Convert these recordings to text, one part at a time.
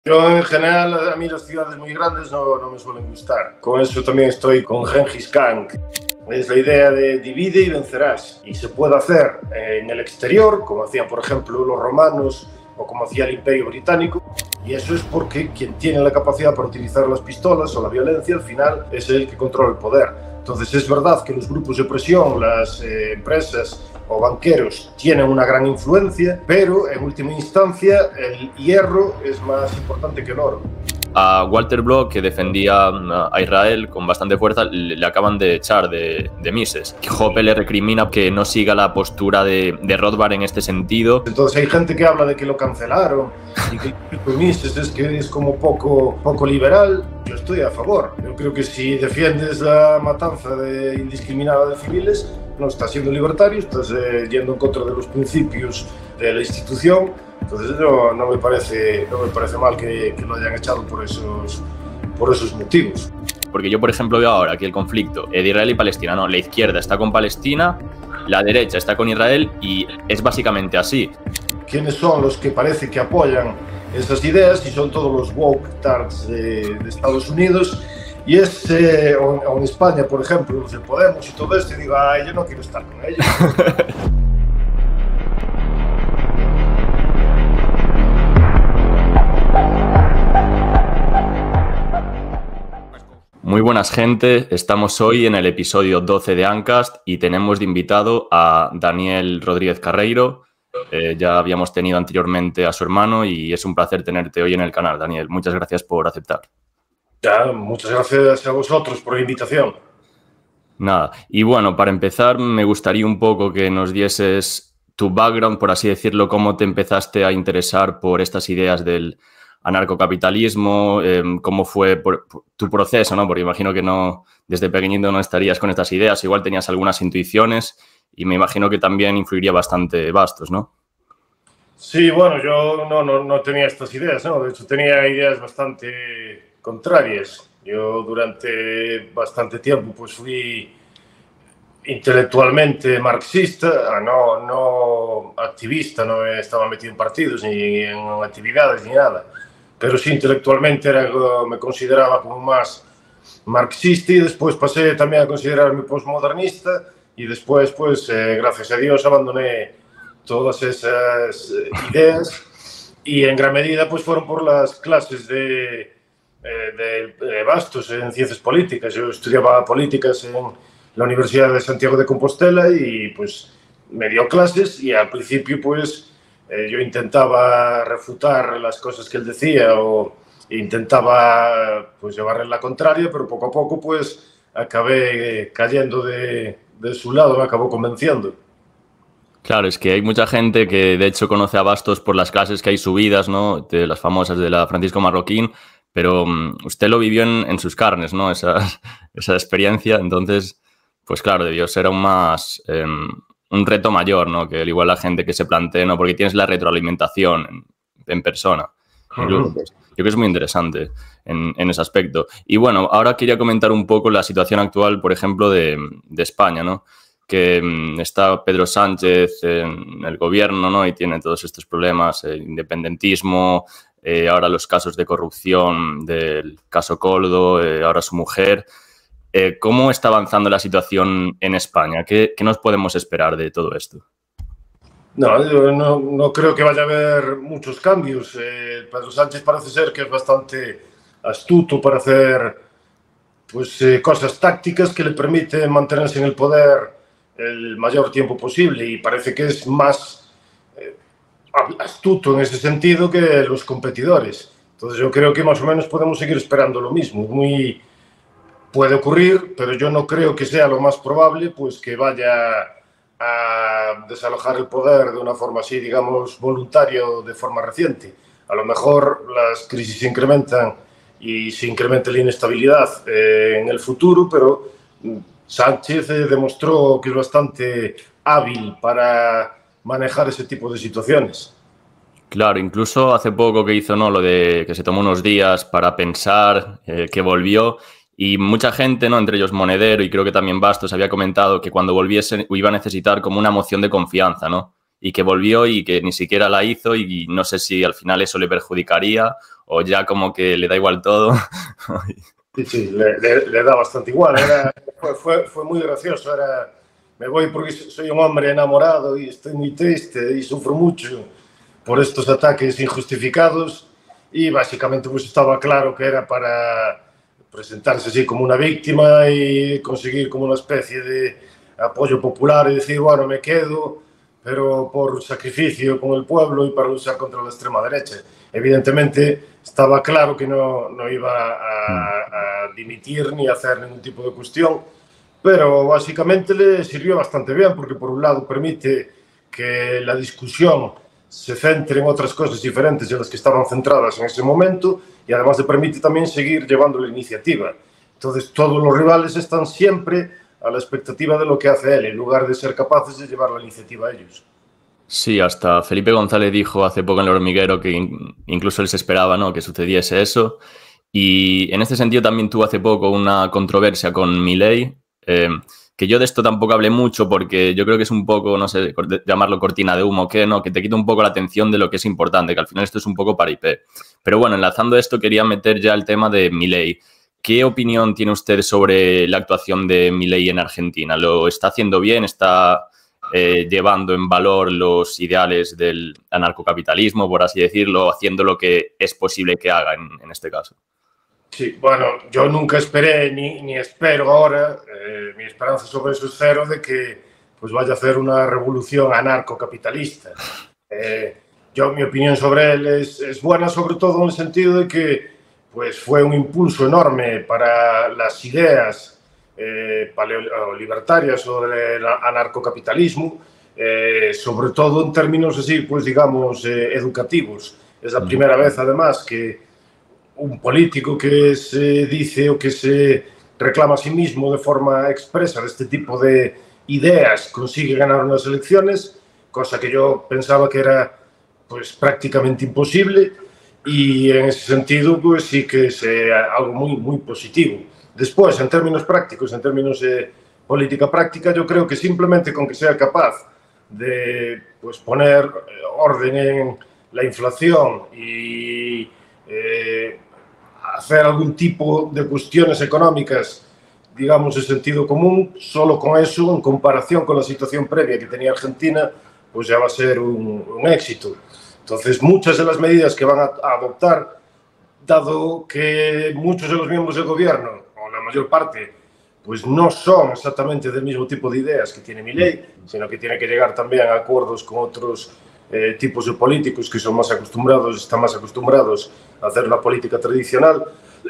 Yo, en general, a mí las ciudades muy grandes no me suelen gustar. Con eso también estoy con Gengis Khan. Es la idea de divide y vencerás. Y se puede hacer en el exterior, como hacían, por ejemplo, los romanos o como hacía el Imperio Británico. Y eso es porque quien tiene la capacidad para utilizar las pistolas o la violencia, al final, es el que controla el poder. Entonces, es verdad que los grupos de presión, las empresas o banqueros tienen una gran influencia, pero en última instancia el hierro es más importante que el oro. A Walter Block, que defendía a Israel con bastante fuerza, le acaban de echar de Mises. Hoppe le recrimina que no siga la postura de Rothbard en este sentido. Entonces hay gente que habla de que lo cancelaron y que Mises es como poco liberal. Yo estoy a favor. Yo creo que si defiendes la matanza indiscriminada de civiles, no estás siendo libertario, estás yendo en contra de los principios de la institución. Entonces no me parece mal que lo hayan echado por esos motivos. Porque yo, por ejemplo, veo ahora aquí el conflicto de Israel y Palestina. No, la izquierda está con Palestina, la derecha está con Israel y es básicamente así. ¿Quiénes son los que parece que apoyan esas ideas? Y son todos los woke tards de Estados Unidos. Y o en España, por ejemplo, los de Podemos y todo esto, y digo, yo no quiero estar con ellos. Muy buenas, gente. Estamos hoy en el episodio 12 de Ancast y tenemos de invitado a Daniel Rodríguez Carreiro. Ya habíamos tenido anteriormente a su hermano y es un placer tenerte hoy en el canal, Daniel. Muchas gracias por aceptar. Ya, muchas gracias a vosotros por la invitación. Nada. Y bueno, para empezar, me gustaría un poco que nos dieses tu background, por así decirlo, cómo te empezaste a interesar por estas ideas del anarcocapitalismo, cómo fue tu proceso, ¿no? Porque imagino que no, desde pequeñito no estarías con estas ideas, igual tenías algunas intuiciones y me imagino que también influiría bastante Bastos, ¿no? Sí, bueno, yo no tenía estas ideas, ¿no? De hecho, tenía ideas bastante contrarias. Yo durante bastante tiempo pues fui intelectualmente marxista, no activista, no estaba metido en partidos ni en actividades ni nada, pero sí intelectualmente me consideraba como más marxista y después pasé también a considerarme postmodernista y después, pues, gracias a Dios, abandoné todas esas ideas y en gran medida pues fueron por las clases de Bastos en ciencias políticas. Yo estudiaba políticas en la Universidad de Santiago de Compostela y pues me dio clases y al principio pues yo intentaba refutar las cosas que él decía o intentaba pues llevarle la contraria, pero poco a poco pues acabé cayendo de su lado, me acabó convenciendo. Claro, es que hay mucha gente que de hecho conoce a Bastos por las clases que hay subidas, ¿no? De las famosas de la Francisco Marroquín, pero usted lo vivió en sus carnes, ¿no? Esa experiencia, entonces, pues claro, debió ser aún más un reto mayor, ¿no? Que al igual la gente que se plantee, ¿no? Porque tienes la retroalimentación en persona. Incluso, pues, yo creo que es muy interesante en ese aspecto. Y bueno, ahora quería comentar un poco la situación actual, por ejemplo, de España, ¿no? Que está Pedro Sánchez en el gobierno, ¿no? Y tiene todos estos problemas, independentismo, ahora los casos de corrupción del caso Coldo, ahora su mujer. ¿Cómo está avanzando la situación en España? ¿Qué nos podemos esperar de todo esto? Yo no creo que vaya a haber muchos cambios. Pedro Sánchez parece ser que es bastante astuto para hacer pues, cosas tácticas que le permiten mantenerse en el poder el mayor tiempo posible y parece que es más astuto en ese sentido que los competidores. Entonces yo creo que más o menos podemos seguir esperando lo mismo. Puede ocurrir, pero yo no creo que sea lo más probable pues que vaya a desalojar el poder de una forma así, digamos, voluntaria o de forma reciente. A lo mejor las crisis se incrementan y se incrementa la inestabilidad en el futuro, pero Sánchez demostró que es bastante hábil para manejar ese tipo de situaciones. Claro, incluso hace poco que hizo, ¿no? Lo de que se tomó unos días para pensar, que volvió. Y mucha gente, ¿no? Entre ellos Monedero y creo que también Bastos había comentado que cuando volviese iba a necesitar como una moción de confianza, ¿no? y que volvió y que ni siquiera la hizo y no sé si al final eso le perjudicaría o ya como que le da igual todo. Sí, le da bastante igual. Fue muy gracioso. Me voy porque soy un hombre enamorado y estoy muy triste y sufro mucho por estos ataques injustificados y básicamente pues estaba claro que era para presentarse así como una víctima y conseguir como una especie de apoyo popular y decir, bueno, me quedo, pero por sacrificio con el pueblo y para luchar contra la extrema derecha. Evidentemente estaba claro que no iba a dimitir ni a hacer ningún tipo de cuestión, pero básicamente le sirvió bastante bien porque por un lado permite que la discusión se centre en otras cosas diferentes de las que estaban centradas en ese momento y además le permite también seguir llevando la iniciativa. Entonces todos los rivales están siempre a la expectativa de lo que hace él, en lugar de ser capaces de llevar la iniciativa a ellos. Sí, hasta Felipe González dijo hace poco en El Hormiguero que incluso él se esperaba, ¿no?, que sucediese eso. Y en este sentido también tuvo hace poco una controversia con Milei, que yo de esto tampoco hablé mucho porque yo creo que es un poco, no sé, llamarlo cortina de humo, que no, que te quita un poco la atención de lo que es importante, que al final esto es un poco paripé. Pero bueno, enlazando esto quería meter ya el tema de Milei. ¿Qué opinión tiene usted sobre la actuación de Milei en Argentina? ¿Lo está haciendo bien? ¿Está llevando en valor los ideales del anarcocapitalismo, por así decirlo, haciendo lo que es posible que haga en este caso? Sí, bueno, yo nunca esperé ni espero ahora, mi esperanza sobre eso es cero, de que pues vaya a hacer una revolución anarcocapitalista. Mi opinión sobre él es buena, sobre todo en el sentido de que pues, fue un impulso enorme para las ideas libertarias o del anarcocapitalismo, sobre todo en términos así, pues digamos, educativos. Es la primera vez, además, que un político que se dice o que se reclama a sí mismo de forma expresa de este tipo de ideas consigue ganar unas elecciones, cosa que yo pensaba que era pues prácticamente imposible, y en ese sentido pues sí que es algo muy positivo. Después, en términos prácticos, en términos de política práctica, yo creo que simplemente con que sea capaz de pues, poner orden en la inflación y hacer algún tipo de cuestiones económicas, digamos, de sentido común, solo con eso, en comparación con la situación previa que tenía Argentina, pues ya va a ser un éxito. Entonces, muchas de las medidas que van a adoptar, dado que muchos de los miembros del gobierno, o la mayor parte, pues no son exactamente del mismo tipo de ideas que tiene Milei, sino que tiene que llegar también a acuerdos con otros tipos de políticos que son más acostumbrados, están más acostumbrados a hacer la política tradicional.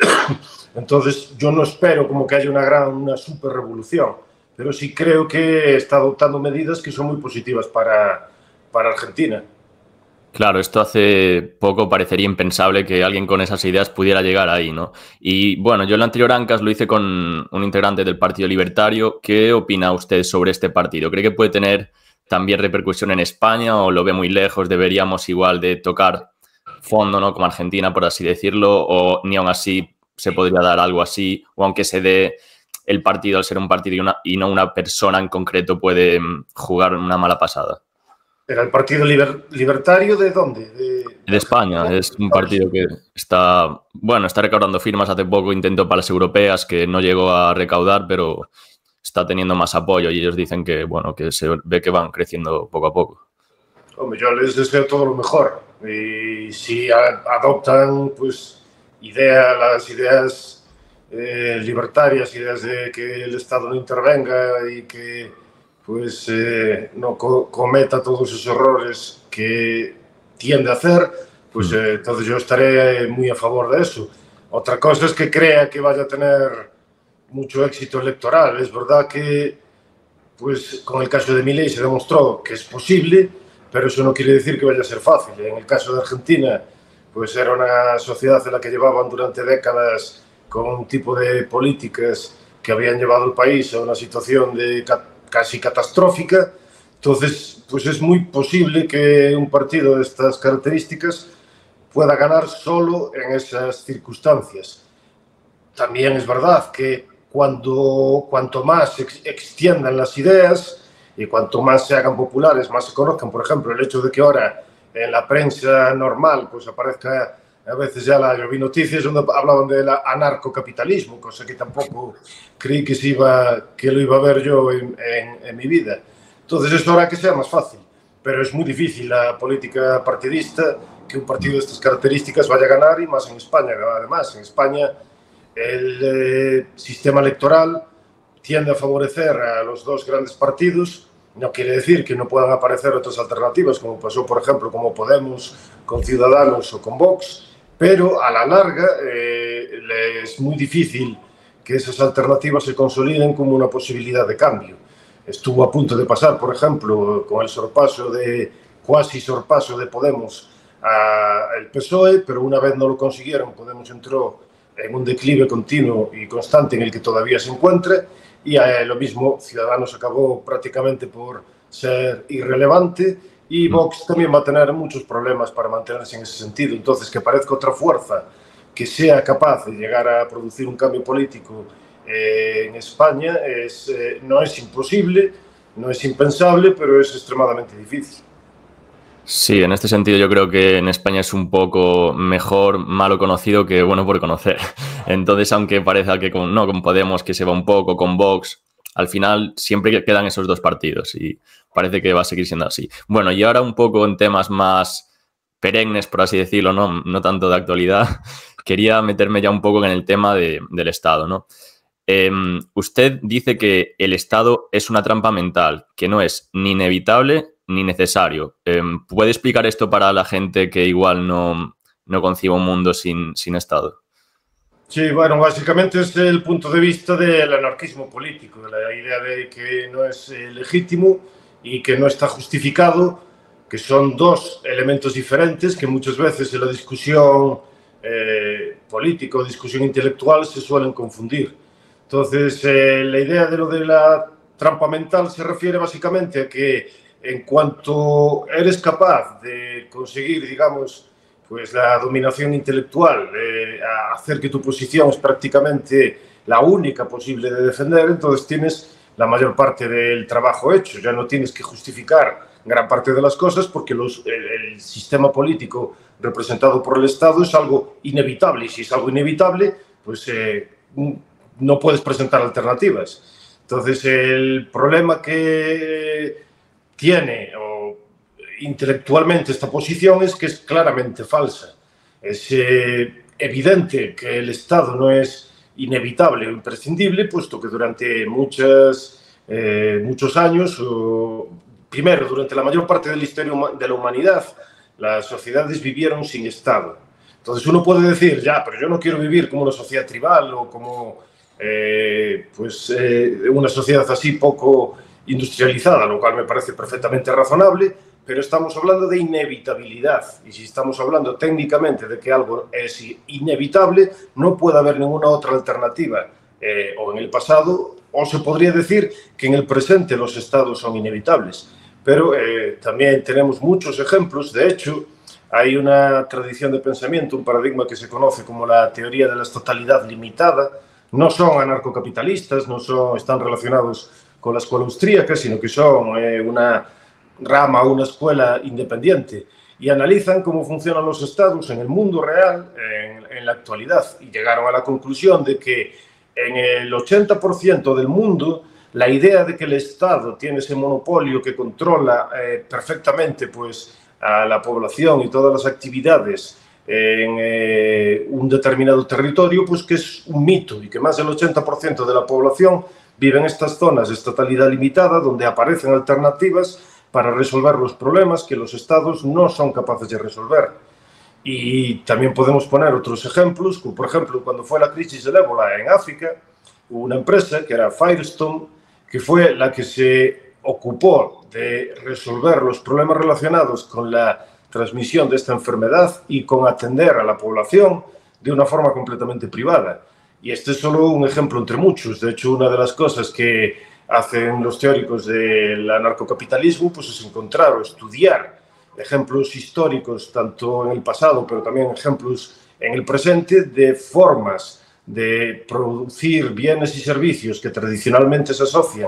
Entonces, yo no espero como que haya una super revolución, pero sí creo que está adoptando medidas que son muy positivas para Argentina. Claro, esto hace poco parecería impensable que alguien con esas ideas pudiera llegar ahí, ¿no? Y bueno, yo en el anterior Ancas lo hice con un integrante del Partido Libertario. ¿Qué opina usted sobre este partido? ¿Cree que puede tener también repercusión en España o lo ve muy lejos? ¿Deberíamos igual de tocar fondo, ¿no?, como Argentina, por así decirlo? ¿O ni aún así se podría dar algo así? ¿O aunque se dé el partido al ser un partido y no una persona en concreto puede jugar una mala pasada? ¿Era el Partido Libertario de dónde? De España. Es un partido que está recaudando firmas. Hace poco intentó para las europeas, que no llegó a recaudar, pero está teniendo más apoyo y ellos dicen que, bueno, que se ve que van creciendo poco a poco. Hombre, yo les deseo todo lo mejor. Y si adoptan, pues, las ideas libertarias, ideas de que el Estado no intervenga y que pues no cometa todos esos errores que tiende a hacer, pues entonces yo estaré muy a favor de eso. Otra cosa es que crea que vaya a tener mucho éxito electoral. Es verdad que pues con el caso de Milei se demostró que es posible, pero eso no quiere decir que vaya a ser fácil. En el caso de Argentina, pues era una sociedad en la que llevaban durante décadas con un tipo de políticas que habían llevado el país a una situación de casi catastrófica. Entonces, pues es muy posible que un partido de estas características pueda ganar solo en esas circunstancias. También es verdad que cuanto más se extiendan las ideas, y cuanto más se hagan populares, más se conozcan. Por ejemplo, el hecho de que ahora en la prensa normal pues aparezca a veces ya yo vi noticias donde hablaban del anarcocapitalismo, cosa que tampoco creí que lo iba a ver yo en mi vida. Entonces esto hará que sea más fácil, pero es muy difícil la política partidista, que un partido de estas características vaya a ganar, y más en España. Además, en España el sistema electoral tiende a favorecer a los dos grandes partidos. No quiere decir que no puedan aparecer otras alternativas, como pasó, por ejemplo, como Podemos con Ciudadanos o con Vox, pero a la larga es muy difícil que esas alternativas se consoliden como una posibilidad de cambio. Estuvo a punto de pasar, por ejemplo, con el cuasi sorpaso de Podemos al PSOE, pero una vez no lo consiguieron, Podemos entró en un declive continuo y constante en el que todavía se encuentra, y lo mismo, Ciudadanos acabó prácticamente por ser irrelevante, y Vox también va a tener muchos problemas para mantenerse en ese sentido. Entonces, que parezca otra fuerza que sea capaz de llegar a producir un cambio político en España no es imposible, no es impensable, pero es extremadamente difícil. Sí, en este sentido yo creo que en España es un poco mejor malo conocido que bueno por conocer. Entonces, aunque parezca que con Podemos que se va un poco, con Vox, al final siempre quedan esos dos partidos y parece que va a seguir siendo así. Bueno, y ahora un poco en temas más perennes, por así decirlo, no tanto de actualidad, quería meterme ya un poco en el tema del Estado, ¿no? Usted dice que el Estado es una trampa mental, que no es ni inevitable ni necesario. ¿Puede explicar esto para la gente que igual no concibe un mundo sin Estado? Sí, bueno, básicamente es el punto de vista del anarquismo político, de la idea de que no es legítimo y que no está justificado, que son dos elementos diferentes que muchas veces en la discusión política o discusión intelectual se suelen confundir. Entonces, la idea de lo de la trampa mental se refiere básicamente a que en cuanto eres capaz de conseguir, digamos, pues la dominación intelectual, a hacer que tu posición es prácticamente la única posible de defender, entonces tienes la mayor parte del trabajo hecho. Ya no tienes que justificar gran parte de las cosas porque el sistema político representado por el Estado es algo inevitable, y si es algo inevitable, pues no puedes presentar alternativas. Entonces, el problema que tiene intelectualmente esta posición es que es claramente falsa. Es evidente que el Estado no es inevitable o imprescindible, puesto que durante muchos años, primero, durante la mayor parte de la historia de la humanidad, las sociedades vivieron sin Estado. Entonces uno puede decir, ya, pero yo no quiero vivir como una sociedad tribal o como una sociedad así poco industrializada, lo cual me parece perfectamente razonable, pero estamos hablando de inevitabilidad, y si estamos hablando técnicamente de que algo es inevitable, no puede haber ninguna otra alternativa, o en el pasado, o se podría decir que en el presente los estados son inevitables, pero también tenemos muchos ejemplos. De hecho, hay una tradición de pensamiento, un paradigma que se conoce como la teoría de la totalidad limitada. No son anarcocapitalistas, están relacionados con la escuela austríaca, sino que son una rama, una escuela independiente, y analizan cómo funcionan los estados en el mundo real en la actualidad, y llegaron a la conclusión de que en el 80% del mundo la idea de que el Estado tiene ese monopolio que controla perfectamente pues, a la población y todas las actividades en un determinado territorio, pues que es un mito, y que más del 80% de la población vive en estas zonas de totalidad limitada, donde aparecen alternativas para resolver los problemas que los estados no son capaces de resolver. Y también podemos poner otros ejemplos, como por ejemplo cuando fue la crisis del ébola en África, hubo una empresa que era Firestone, que fue la que se ocupó de resolver los problemas relacionados con la transmisión de esta enfermedad y con atender a la población de una forma completamente privada. Y este es solo un ejemplo entre muchos. De hecho, una de las cosas que hacen los teóricos del anarcocapitalismo pues es encontrar o estudiar ejemplos históricos, tanto en el pasado, pero también ejemplos en el presente, de formas de producir bienes y servicios que tradicionalmente se asocian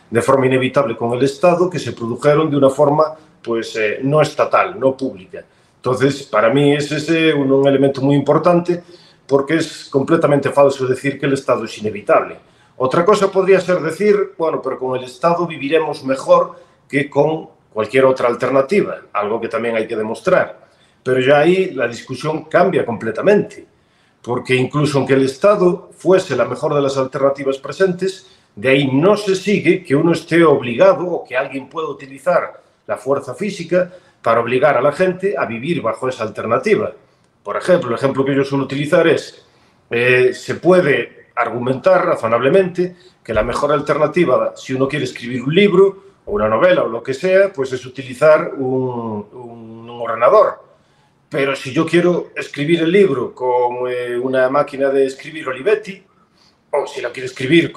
de forma inevitable con el Estado que se produjeron de una forma pues no estatal, no pública. Entonces, para mí ese es un elemento muy importante porque es completamente falso decir que el Estado es inevitable. Otra cosa podría ser decir, bueno, pero con el Estado viviremos mejor que con cualquier otra alternativa, algo que también hay que demostrar. Pero ya ahí la discusión cambia completamente, porque incluso aunque el Estado fuese la mejor de las alternativas presentes, de ahí no se sigue que uno esté obligado o que alguien pueda utilizar la fuerza física para obligar a la gente a vivir bajo esa alternativa. Por ejemplo, el ejemplo que yo suelo utilizar es, se puede argumentar razonablemente que la mejor alternativa, si uno quiere escribir un libro o una novela o lo que sea, pues es utilizar un ordenador. Pero si yo quiero escribir el libro con una máquina de escribir Olivetti, o si la quiero escribir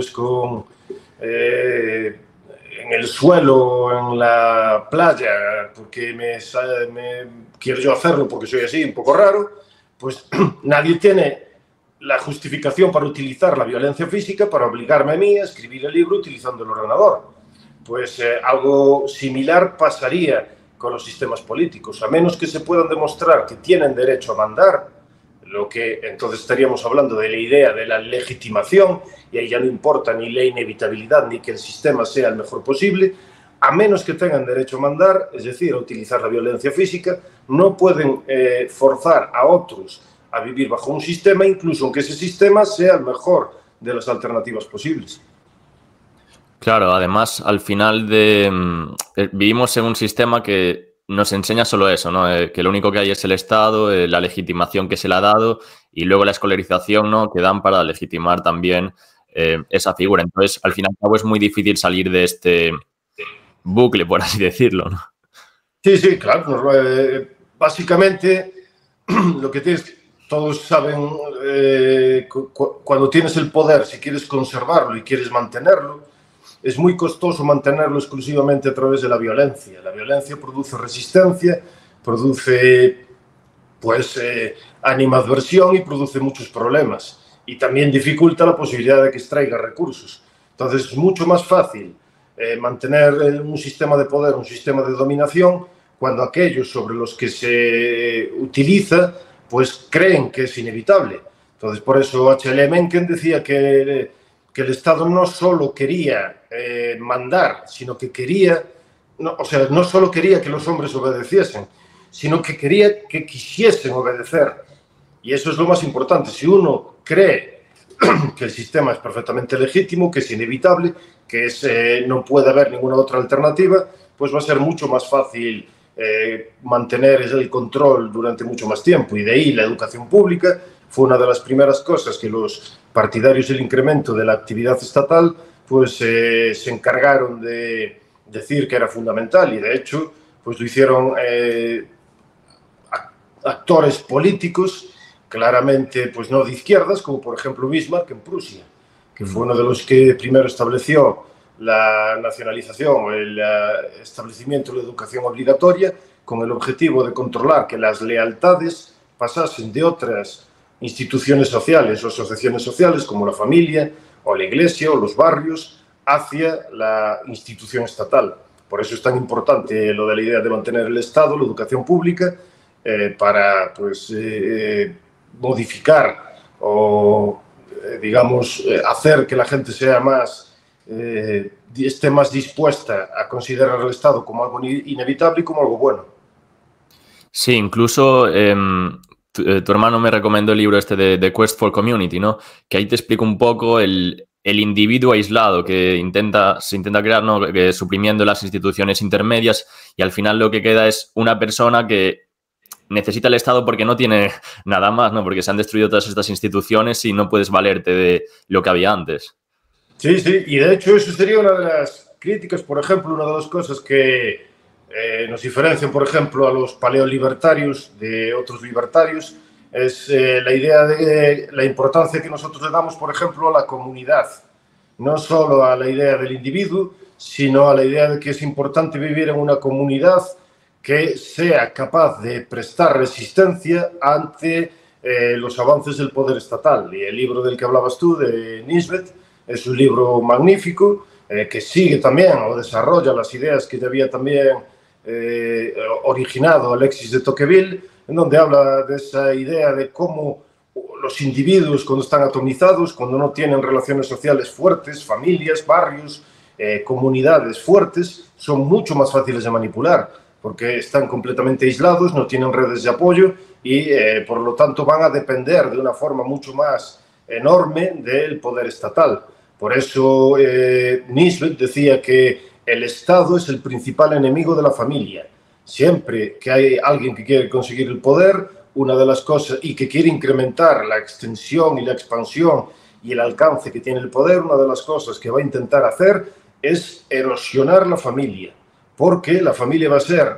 en el suelo, en la playa, porque quiero yo hacerlo porque soy así, un poco raro, pues nadie tiene la justificación para utilizar la violencia física para obligarme a mí a escribir el libro utilizando el ordenador. Pues algo similar pasaría con los sistemas políticos, a menos que se puedan demostrar que tienen derecho a mandar, lo que entonces estaríamos hablando de la idea de la legitimación, y ahí ya no importa ni la inevitabilidad ni que el sistema sea el mejor posible, a menos que tengan derecho a mandar, es decir, a utilizar la violencia física, no pueden forzar a otros a vivir bajo un sistema, incluso aunque ese sistema sea el mejor de las alternativas posibles. Claro, además, al final vivimos en un sistema que nos enseña solo eso, ¿no? Que lo único que hay es el Estado, la legitimación que se le ha dado y luego la escolarización, ¿no? Que dan para legitimar también esa figura. Entonces, al fin y al cabo, es muy difícil salir de este bucle, por así decirlo, ¿no? Sí, sí, claro. Básicamente, lo que tienes, todos saben, cuando tienes el poder, si quieres conservarlo y quieres mantenerlo, es muy costoso mantenerlo exclusivamente a través de la violencia. La violencia produce resistencia, produce animadversión y produce muchos problemas. Y también dificulta la posibilidad de que extraiga recursos. Entonces es mucho más fácil mantener un sistema de poder, un sistema de dominación, cuando aquellos sobre los que se utiliza pues creen que es inevitable. Entonces por eso H.L. Mencken decía que el Estado no solo quería mandar, sino que quería, no solo quería que los hombres obedeciesen, sino que quería que quisiesen obedecer. Y eso es lo más importante. Si uno cree que el sistema es perfectamente legítimo, que es inevitable, que no puede haber ninguna otra alternativa, pues va a ser mucho más fácil mantener el control durante mucho más tiempo. Y de ahí la educación pública fue una de las primeras cosas que los partidarios del incremento de la actividad estatal pues se encargaron de decir que era fundamental, y de hecho pues lo hicieron actores políticos claramente pues no de izquierdas, como por ejemplo Bismarck en Prusia, que fue uno de los que primero estableció la nacionalización o el establecimiento de la educación obligatoria con el objetivo de controlar que las lealtades pasasen de otras instituciones sociales o asociaciones sociales como la familia o la iglesia o los barrios hacia la institución estatal. Por eso es tan importante lo de la idea de mantener el Estado, la educación pública, para pues, modificar o, digamos, hacer que la gente sea más, esté más dispuesta a considerar el Estado como algo inevitable y como algo bueno. Sí, incluso tu hermano me recomendó el libro este de Quest for Community, ¿no? Que ahí te explica un poco el individuo aislado que se intenta crear, ¿no? Suprimiendo las instituciones intermedias, y al final lo que queda es una persona que necesita el Estado porque no tiene nada más, ¿no? Porque se han destruido todas estas instituciones y no puedes valerte de lo que había antes. Sí, sí, y de hecho eso sería una de las críticas, por ejemplo, una de las cosas que nos diferencian, por ejemplo, a los paleolibertarios de otros libertarios, es la idea de la importancia que nosotros le damos, por ejemplo, a la comunidad. No solo a la idea del individuo, sino a la idea de que es importante vivir en una comunidad que sea capaz de prestar resistencia ante los avances del poder estatal. Y el libro del que hablabas tú, de Nisbet, es un libro magnífico que sigue también o desarrolla las ideas que ya había también originado Alexis de Tocqueville, en donde habla de esa idea de cómo los individuos, cuando están atomizados, cuando no tienen relaciones sociales fuertes, familias, barrios, comunidades fuertes, son mucho más fáciles de manipular, porque están completamente aislados, no tienen redes de apoyo y, por lo tanto, van a depender de una forma mucho más enorme del poder estatal. Por eso Nisbet decía que el Estado es el principal enemigo de la familia. Siempre que hay alguien que quiere conseguir el poder, una de las cosas, y que quiere incrementar la extensión y la expansión y el alcance que tiene el poder, una de las cosas que va a intentar hacer es erosionar la familia, porque la familia va a ser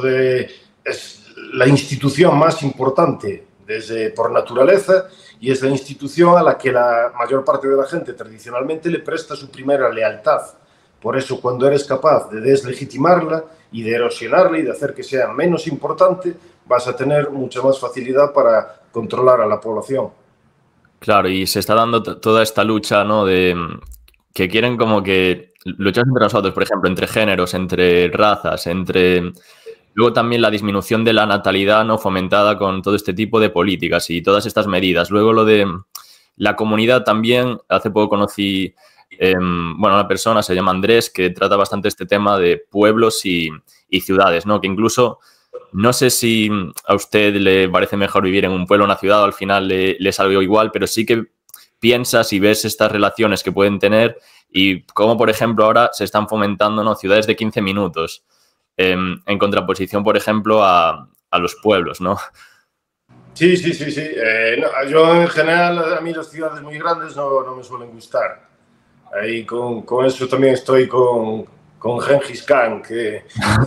es la institución más importante por naturaleza, y es la institución a la que la mayor parte de la gente tradicionalmente le presta su primera lealtad. Por eso, cuando eres capaz de deslegitimarla y de erosionarla y de hacer que sea menos importante, vas a tener mucha más facilidad para controlar a la población. Claro, y se está dando toda esta lucha, ¿no? Que quieren como que luchar entre nosotros, por ejemplo, entre géneros, entre razas, entre... Luego también la disminución de la natalidad, ¿no? Fomentada con todo este tipo de políticas y todas estas medidas. Luego lo de la comunidad también. Hace poco conocí, una persona, se llama Andrés, que trata bastante este tema de pueblos y ciudades, ¿no? Que incluso, no sé si a usted le parece mejor vivir en un pueblo o una ciudad, o al final le es algo igual, pero sí que piensas y ves estas relaciones que pueden tener y cómo, por ejemplo, ahora se están fomentando, ¿no? Ciudades de 15 minutos. En contraposición, por ejemplo, a los pueblos, ¿no? Sí. No, yo, en general, a mí las ciudades muy grandes no me suelen gustar. Ahí con eso también estoy con Gengis Khan, que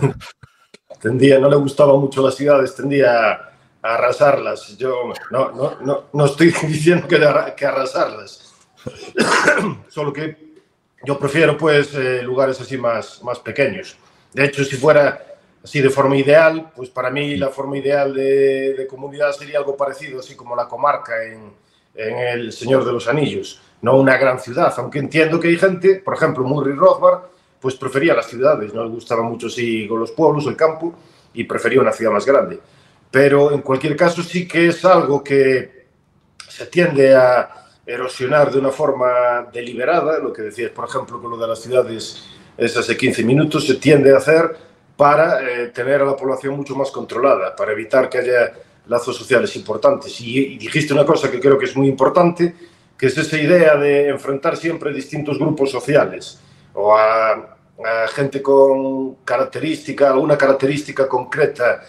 no le gustaban mucho las ciudades, tendía a arrasarlas. Yo no estoy diciendo que arrasarlas, solo que yo prefiero pues lugares así más pequeños. De hecho, si fuera así de forma ideal, pues para mí la forma ideal de comunidad sería algo parecido, así como la comarca en El Señor de los Anillos, no una gran ciudad, aunque entiendo que hay gente, por ejemplo, Murray Rothbard, pues prefería las ciudades, no le gustaba mucho así con los pueblos, el campo, y prefería una ciudad más grande. Pero en cualquier caso sí que es algo que se tiende a erosionar de una forma deliberada, lo que decías, por ejemplo, con lo de las ciudades esas de 15 minutos, se tiende a hacer para tener a la población mucho más controlada, para evitar que haya lazos sociales importantes. Y dijiste una cosa que creo que es muy importante, que es esa idea de enfrentar siempre distintos grupos sociales o a gente con alguna característica concreta,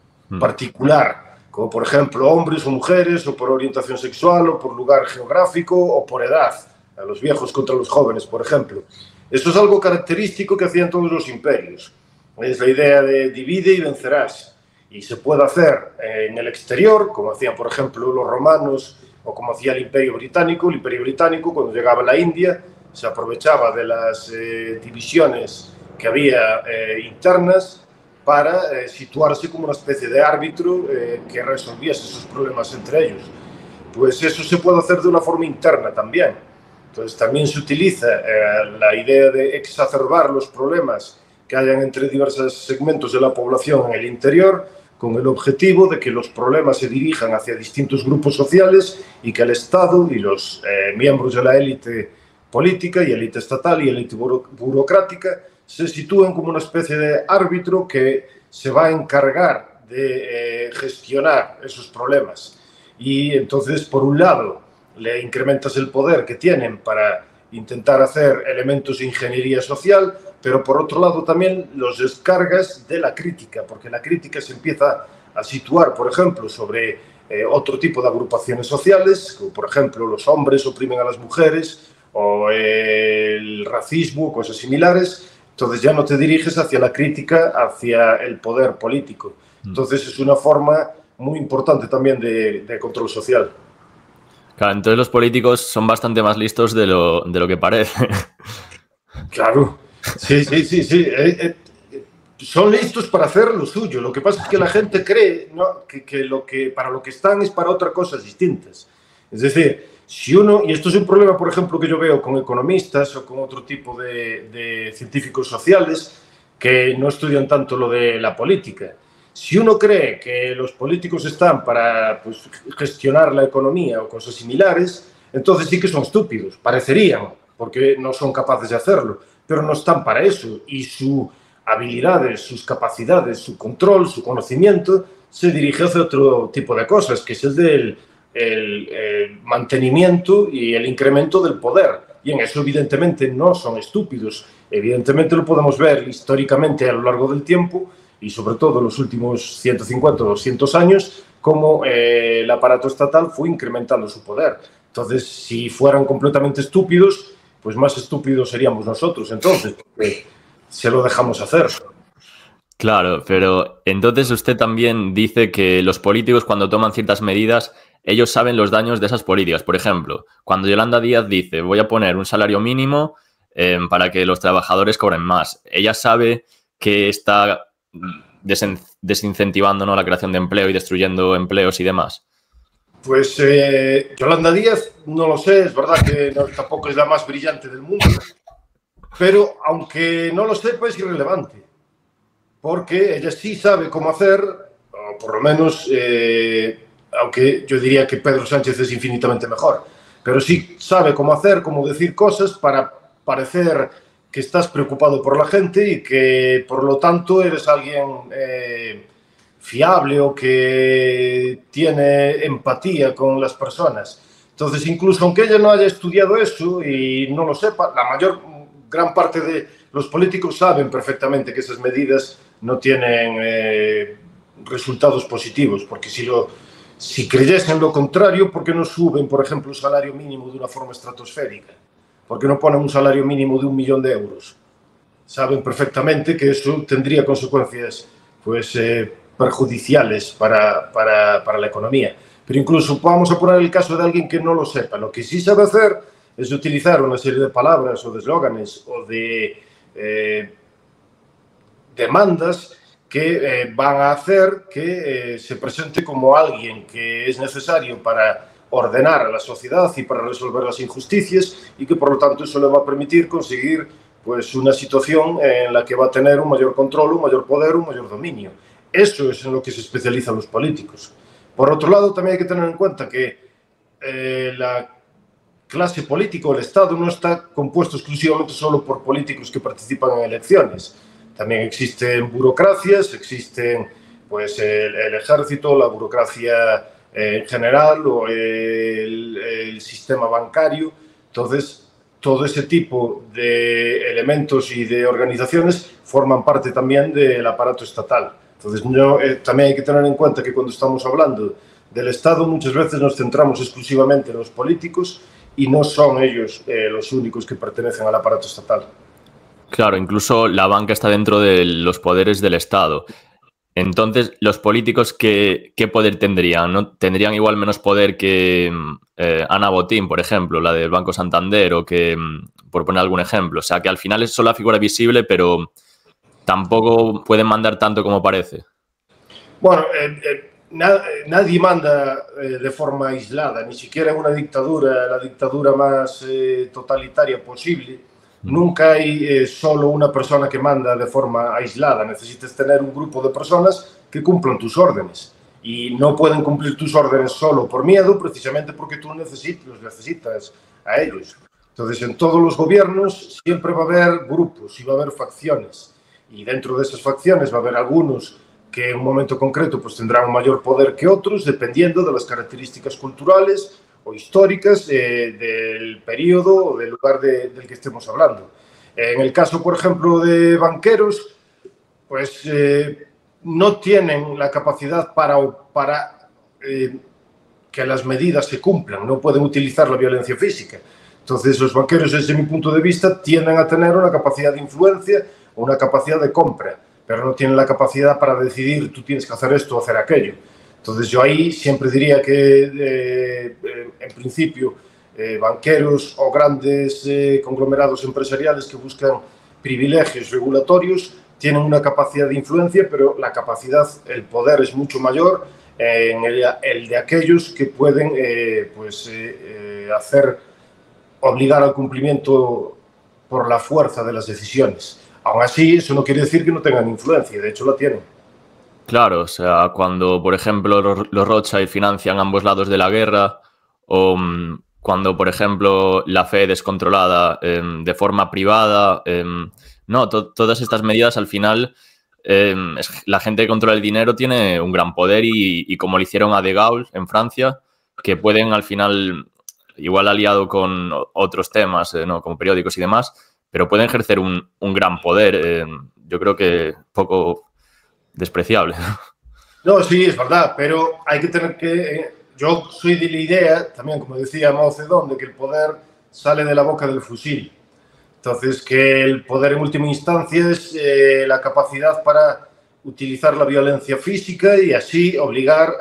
particular, como por ejemplo hombres o mujeres, o por orientación sexual, o por lugar geográfico, o por edad, a los viejos contra los jóvenes, por ejemplo. Esto es algo característico que hacían todos los imperios. Es la idea de divide y vencerás. Y se puede hacer en el exterior, como hacían, por ejemplo, los romanos, o como hacía el Imperio Británico. El Imperio Británico, cuando llegaba a la India, se aprovechaba de las divisiones que había internas para situarse como una especie de árbitro que resolviese esos problemas entre ellos. Pues eso se puede hacer de una forma interna también. Entonces también se utiliza la idea de exacerbar los problemas que hayan entre diversos segmentos de la población en el interior, con el objetivo de que los problemas se dirijan hacia distintos grupos sociales y que el Estado y los miembros de la élite política y élite estatal y élite burocrática se sitúen como una especie de árbitro que se va a encargar de gestionar esos problemas. Y entonces, por un lado, le incrementas el poder que tienen para intentar hacer elementos de ingeniería social, pero por otro lado también los descargas de la crítica, porque la crítica se empieza a situar, por ejemplo, sobre otro tipo de agrupaciones sociales, como por ejemplo los hombres oprimen a las mujeres, o el racismo, cosas similares. Entonces ya no te diriges hacia la crítica, hacia el poder político. Entonces es una forma muy importante también de control social. Claro, entonces los políticos son bastante más listos de lo que parece. Claro, sí. Son listos para hacer lo suyo. Lo que pasa es que la gente cree, ¿no?, que para lo que están es para otras cosas distintas. Es decir, Si uno, y esto es un problema, por ejemplo, que yo veo con economistas o con otro tipo de científicos sociales que no estudian tanto lo de la política. Si uno cree que los políticos están para pues, gestionar la economía o cosas similares, entonces sí que son estúpidos, parecerían, porque no son capaces de hacerlo, pero no están para eso. Y sus habilidades, sus capacidades, su control, su conocimiento se dirige hacia otro tipo de cosas, que es el del el mantenimiento y el incremento del poder. Y en eso, evidentemente, no son estúpidos. Evidentemente, lo podemos ver históricamente a lo largo del tiempo y, sobre todo, en los últimos 150 o 200 años, cómo el aparato estatal fue incrementando su poder. Entonces, si fueran completamente estúpidos, pues más estúpidos seríamos nosotros, entonces, porque se lo dejamos hacer. Claro, pero entonces usted también dice que los políticos, cuando toman ciertas medidas, ellos saben los daños de esas políticas. Por ejemplo, cuando Yolanda Díaz dice voy a poner un salario mínimo para que los trabajadores cobren más, ella sabe que está desincentivando, ¿no?, la creación de empleo y destruyendo empleos y demás. Pues Yolanda Díaz, no lo sé, es verdad que no, tampoco es la más brillante del mundo, pero aunque no lo sepa es irrelevante, porque ella sí sabe cómo hacer, o por lo menos, aunque yo diría que Pedro Sánchez es infinitamente mejor, pero sí sabe cómo hacer, cómo decir cosas para parecer que estás preocupado por la gente y que, por lo tanto, eres alguien fiable o que tiene empatía con las personas. Entonces, incluso aunque ella no haya estudiado eso y no lo sepa, gran parte de los políticos saben perfectamente que esas medidas no tienen resultados positivos, porque si creyesen lo contrario, ¿por qué no suben, por ejemplo, el salario mínimo de una forma estratosférica? ¿Por qué no ponen un salario mínimo de 1 millón de euros? Saben perfectamente que eso tendría consecuencias pues, perjudiciales para la economía. Pero incluso vamos a poner el caso de alguien que no lo sepa. Lo que sí sabe hacer es utilizar una serie de palabras o de eslóganes o de demandas que van a hacer que se presente como alguien que es necesario para ordenar a la sociedad y para resolver las injusticias y que, por lo tanto, eso le va a permitir conseguir pues, una situación en la que va a tener un mayor control, un mayor poder, un mayor dominio. Eso es en lo que se especializan los políticos. Por otro lado, también hay que tener en cuenta que la clase política o el Estado no está compuesto exclusivamente solo por políticos que participan en elecciones. También existen burocracias, existen pues, el ejército, la burocracia en general o el sistema bancario. Entonces, todo ese tipo de elementos y de organizaciones forman parte también del aparato estatal. Entonces, también hay que tener en cuenta que cuando estamos hablando del Estado muchas veces nos centramos exclusivamente en los políticos y no son ellos los únicos que pertenecen al aparato estatal. Claro, incluso la banca está dentro de los poderes del Estado. Entonces, ¿los políticos qué poder tendrían? ¿No? ¿Tendrían igual menos poder que Ana Botín, por ejemplo, la del Banco Santander, o que, por poner algún ejemplo? O sea, que al final es solo la figura visible, pero tampoco pueden mandar tanto como parece. Bueno, nadie manda de forma aislada, ni siquiera en una dictadura, la dictadura más totalitaria posible. Nunca hay solo una persona que manda de forma aislada. Necesitas tener un grupo de personas que cumplan tus órdenes. Y no pueden cumplir tus órdenes solo por miedo, precisamente porque tú los necesitas a ellos. Entonces, en todos los gobiernos siempre va a haber grupos y va a haber facciones. Y dentro de esas facciones va a haber algunos que en un momento concreto pues, tendrán un mayor poder que otros, dependiendo de las características culturales o históricas del periodo o del lugar del que estemos hablando. En el caso, por ejemplo, de banqueros, pues no tienen la capacidad para que las medidas se cumplan, no pueden utilizar la violencia física. Entonces, los banqueros, desde mi punto de vista, tienden a tener una capacidad de influencia o una capacidad de compra, pero no tienen la capacidad para decidir tú tienes que hacer esto o hacer aquello. Entonces, yo ahí siempre diría que, en principio, banqueros o grandes conglomerados empresariales que buscan privilegios regulatorios tienen una capacidad de influencia, pero la capacidad, el poder es mucho mayor en el de aquellos que pueden obligar al cumplimiento por la fuerza de las decisiones. Aún así, eso no quiere decir que no tengan influencia, de hecho la tienen. Claro, o sea, cuando, por ejemplo, los Rothschild financian ambos lados de la guerra, o cuando, por ejemplo, la Fed es controlada de forma privada, no, todas estas medidas al final, la gente que controla el dinero tiene un gran poder y como le hicieron a De Gaulle en Francia, que pueden al final, igual aliado con otros temas, ¿no? Como periódicos y demás, pero pueden ejercer un gran poder. Yo creo que poco despreciable. No, sí, es verdad, pero hay que tener que... yo soy de la idea, también como decía Mao Zedong, de que el poder sale de la boca del fusil. Entonces, que el poder en última instancia es la capacidad para utilizar la violencia física y así obligar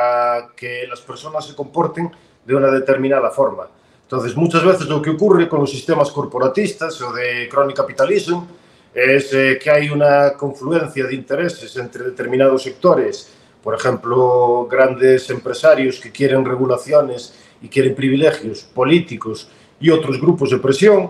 a que las personas se comporten de una determinada forma. Entonces, muchas veces lo que ocurre con los sistemas corporatistas o de crony capitalism es que hay una confluencia de intereses entre determinados sectores, por ejemplo, grandes empresarios que quieren regulaciones y quieren privilegios políticos y otros grupos de presión,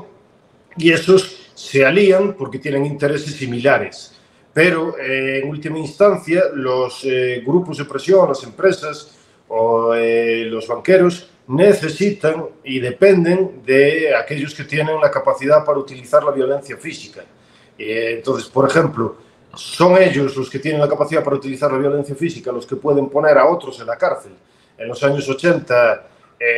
y esos se alían porque tienen intereses similares. Pero en última instancia, los grupos de presión, las empresas o los banqueros necesitan y dependen de aquellos que tienen la capacidad para utilizar la violencia física. Entonces, por ejemplo, son ellos los que tienen la capacidad para utilizar la violencia física, los que pueden poner a otros en la cárcel. En los años 80,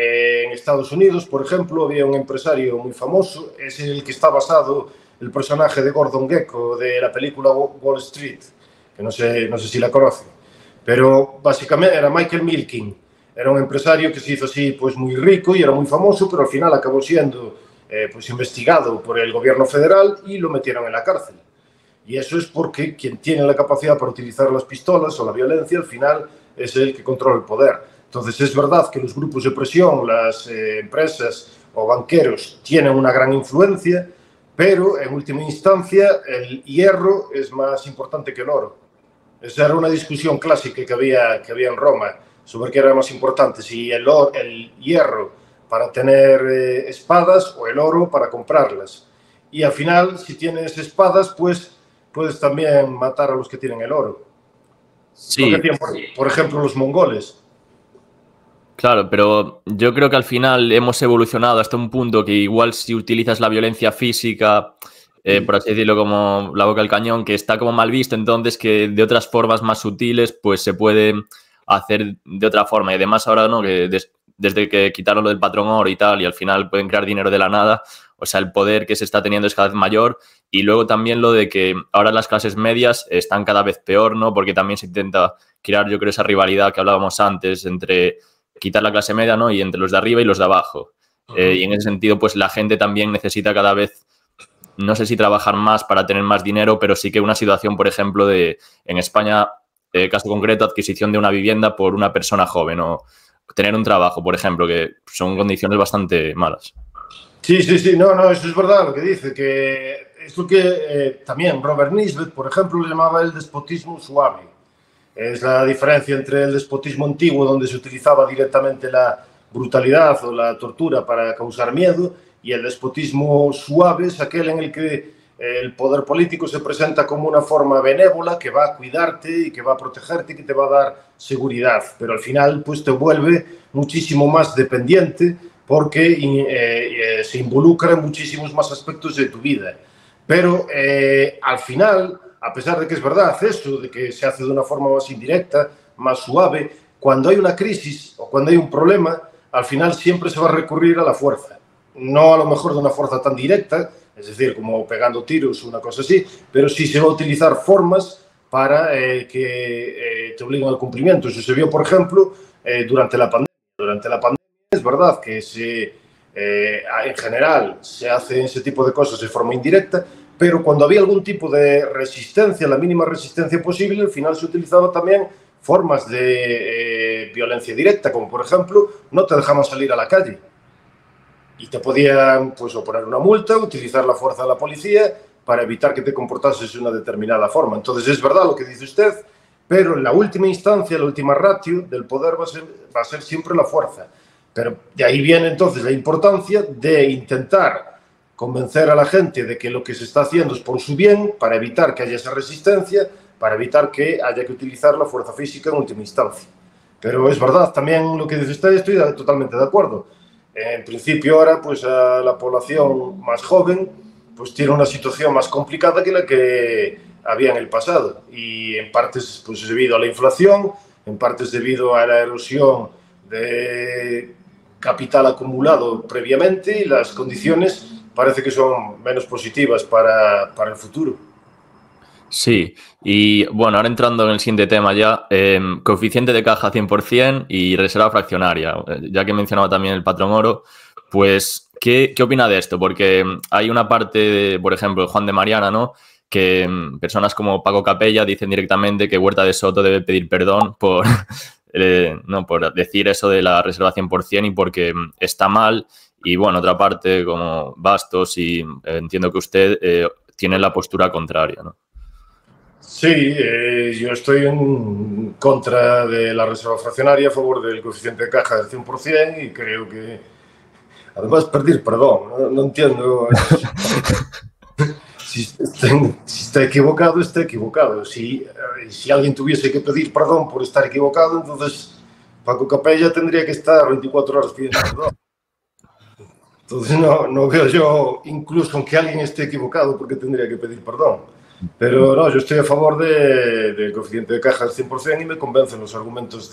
en Estados Unidos, por ejemplo, había un empresario muy famoso, es en el que está basado el personaje de Gordon Gekko de la película Wall Street, que no sé si la conocen, pero básicamente era Michael Milken. Era un empresario que se hizo así pues muy rico y era muy famoso, pero al final acabó siendo pues investigado por el gobierno federal y lo metieron en la cárcel. Y eso es porque quien tiene la capacidad para utilizar las pistolas o la violencia, al final es el que controla el poder. Entonces es verdad que los grupos de presión, las empresas o banqueros tienen una gran influencia, pero en última instancia el hierro es más importante que el oro. Esa era una discusión clásica que había en Roma sobre qué era más importante, si el hierro para tener espadas o el oro para comprarlas. Y al final, si tienes espadas, pues puedes también matar a los que tienen el oro. Sí. Lo que hacían, por ejemplo, los mongoles. Claro, pero yo creo que al final hemos evolucionado hasta un punto que igual si utilizas la violencia física, por así decirlo, como la boca del cañón, que está como mal visto, entonces que de otras formas más sutiles, pues se puede hacer de otra forma. Y además ahora, ¿no? Que desde que quitaron lo del patrón oro y tal, y al final pueden crear dinero de la nada, o sea, el poder que se está teniendo es cada vez mayor. Y luego también lo de que ahora las clases medias están cada vez peor, ¿no? Porque también se intenta crear, yo creo, esa rivalidad que hablábamos antes entre quitar la clase media, ¿no? Y entre los de arriba y los de abajo. Y en ese sentido, pues la gente también necesita cada vez, no sé si trabajar más para tener más dinero, pero sí que una situación, por ejemplo, en España, caso concreto, adquisición de una vivienda por una persona joven o tener un trabajo, por ejemplo, que son condiciones bastante malas. Sí, no, eso es verdad lo que dice, que es lo que también Robert Nisbet, por ejemplo, le llamaba el despotismo suave. Es la diferencia entre el despotismo antiguo, donde se utilizaba directamente la brutalidad o la tortura para causar miedo, y el despotismo suave es aquel en el que el poder político se presenta como una forma benévola que va a cuidarte y que va a protegerte y que te va a dar seguridad, pero al final pues te vuelve muchísimo más dependiente porque se involucra en muchísimos más aspectos de tu vida. Pero al final, a pesar de que es verdad eso, de que se hace de una forma más indirecta, más suave, cuando hay una crisis o cuando hay un problema, al final siempre se va a recurrir a la fuerza. No a lo mejor de una fuerza tan directa, es decir, como pegando tiros o una cosa así, pero sí se va a utilizar formas para que te obliguen al cumplimiento. Eso se vio, por ejemplo, durante la pandemia. Durante la pandemia es verdad que en general se hacen ese tipo de cosas de forma indirecta, pero cuando había algún tipo de resistencia, la mínima resistencia posible, al final se utilizaba también formas de violencia directa, como por ejemplo, no te dejaban salir a la calle. Y te podían pues, o poner una multa, utilizar la fuerza de la policía para evitar que te comportases de una determinada forma. Entonces, es verdad lo que dice usted, pero en la última instancia, la última ratio del poder va a ser siempre la fuerza. Pero de ahí viene entonces la importancia de intentar convencer a la gente de que lo que se está haciendo es por su bien, para evitar que haya esa resistencia, para evitar que haya que utilizar la fuerza física en última instancia. Pero es verdad, también lo que dice usted, estoy totalmente de acuerdo. En principio ahora, pues a la población más joven, pues tiene una situación más complicada que la que había en el pasado. Y en parte pues, es debido a la inflación, en parte es debido a la erosión de capital acumulado previamente y las condiciones parece que son menos positivas para el futuro. Sí, y bueno, ahora entrando en el siguiente tema ya, coeficiente de caja 100% y reserva fraccionaria. Ya que mencionaba también el patrón oro, pues, ¿qué opina de esto? Porque hay una parte, por ejemplo, Juan de Mariana, ¿no?, que personas como Paco Capella dicen directamente que Huerta de Soto debe pedir perdón por, no, por decir eso de la reserva 100% y porque está mal. Y bueno, otra parte como Bastos y entiendo que usted tiene la postura contraria, ¿no? Sí, yo estoy en contra de la reserva fraccionaria, a favor del coeficiente de caja del 100% y creo que, además, pedir perdón, no entiendo si está equivocado, está equivocado. Si alguien tuviese que pedir perdón por estar equivocado, entonces Paco Capella tendría que estar 24 horas pidiendo perdón. Entonces no veo yo, incluso aunque alguien esté equivocado, porque tendría que pedir perdón. Pero no, yo estoy a favor del coeficiente de caja del 100% y me convencen los argumentos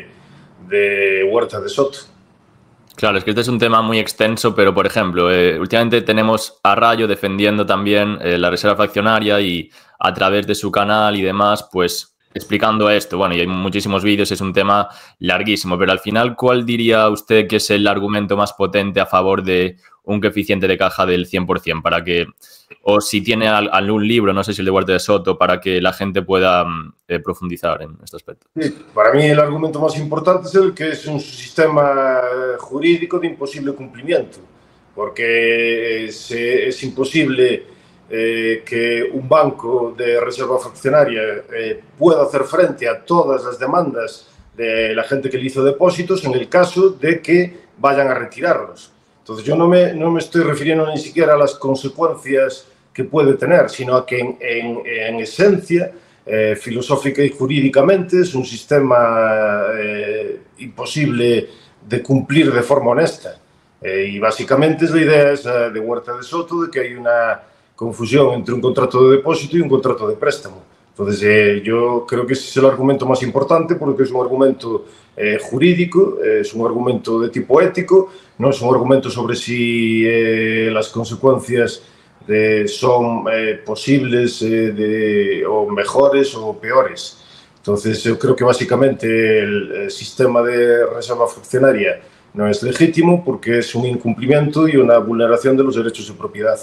de Huerta de Soto. Claro, es que este es un tema muy extenso, pero por ejemplo, últimamente tenemos a Rayo defendiendo también la reserva fraccionaria y a través de su canal y demás, pues explicando esto. Bueno, y hay muchísimos vídeos, es un tema larguísimo, pero al final, ¿cuál diría usted que es el argumento más potente a favor de un coeficiente de caja del 100% para que, o si tiene algún libro, no sé si el de Huerta de Soto, para que la gente pueda profundizar en este aspecto? Sí, para mí el argumento más importante es el que es un sistema jurídico de imposible cumplimiento, porque es imposible que un banco de reserva fraccionaria pueda hacer frente a todas las demandas de la gente que le hizo depósitos en el caso de que vayan a retirarlos. Entonces yo no me estoy refiriendo ni siquiera a las consecuencias que puede tener, sino a que en esencia, filosófica y jurídicamente, es un sistema imposible de cumplir de forma honesta. Y básicamente es la idea esa de Huerta de Soto, de que hay una confusión entre un contrato de depósito y un contrato de préstamo. Entonces yo creo que ese es el argumento más importante, porque es un argumento jurídico, es un argumento de tipo ético, no es un argumento sobre si las consecuencias son posibles o mejores o peores. Entonces yo creo que básicamente el sistema de reserva fraccionaria no es legítimo porque es un incumplimiento y una vulneración de los derechos de propiedad.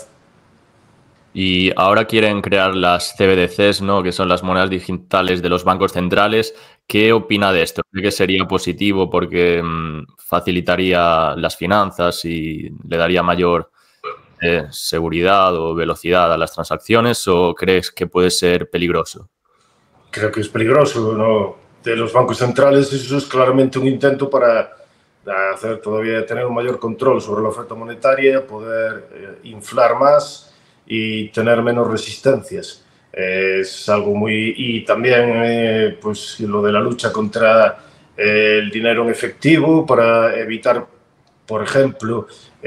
Y ahora quieren crear las CBDCs, ¿no?, que son las monedas digitales de los bancos centrales. ¿Qué opina de esto? ¿Cree que sería positivo porque facilitaría las finanzas y le daría mayor seguridad o velocidad a las transacciones, o crees que puede ser peligroso? Creo que es peligroso, ¿no? De los bancos centrales eso es claramente un intento para tener un mayor control sobre la oferta monetaria, poder inflar más y tener menos resistencias. Es algo muy... Y también pues lo de la lucha contra el dinero en efectivo para evitar, por ejemplo,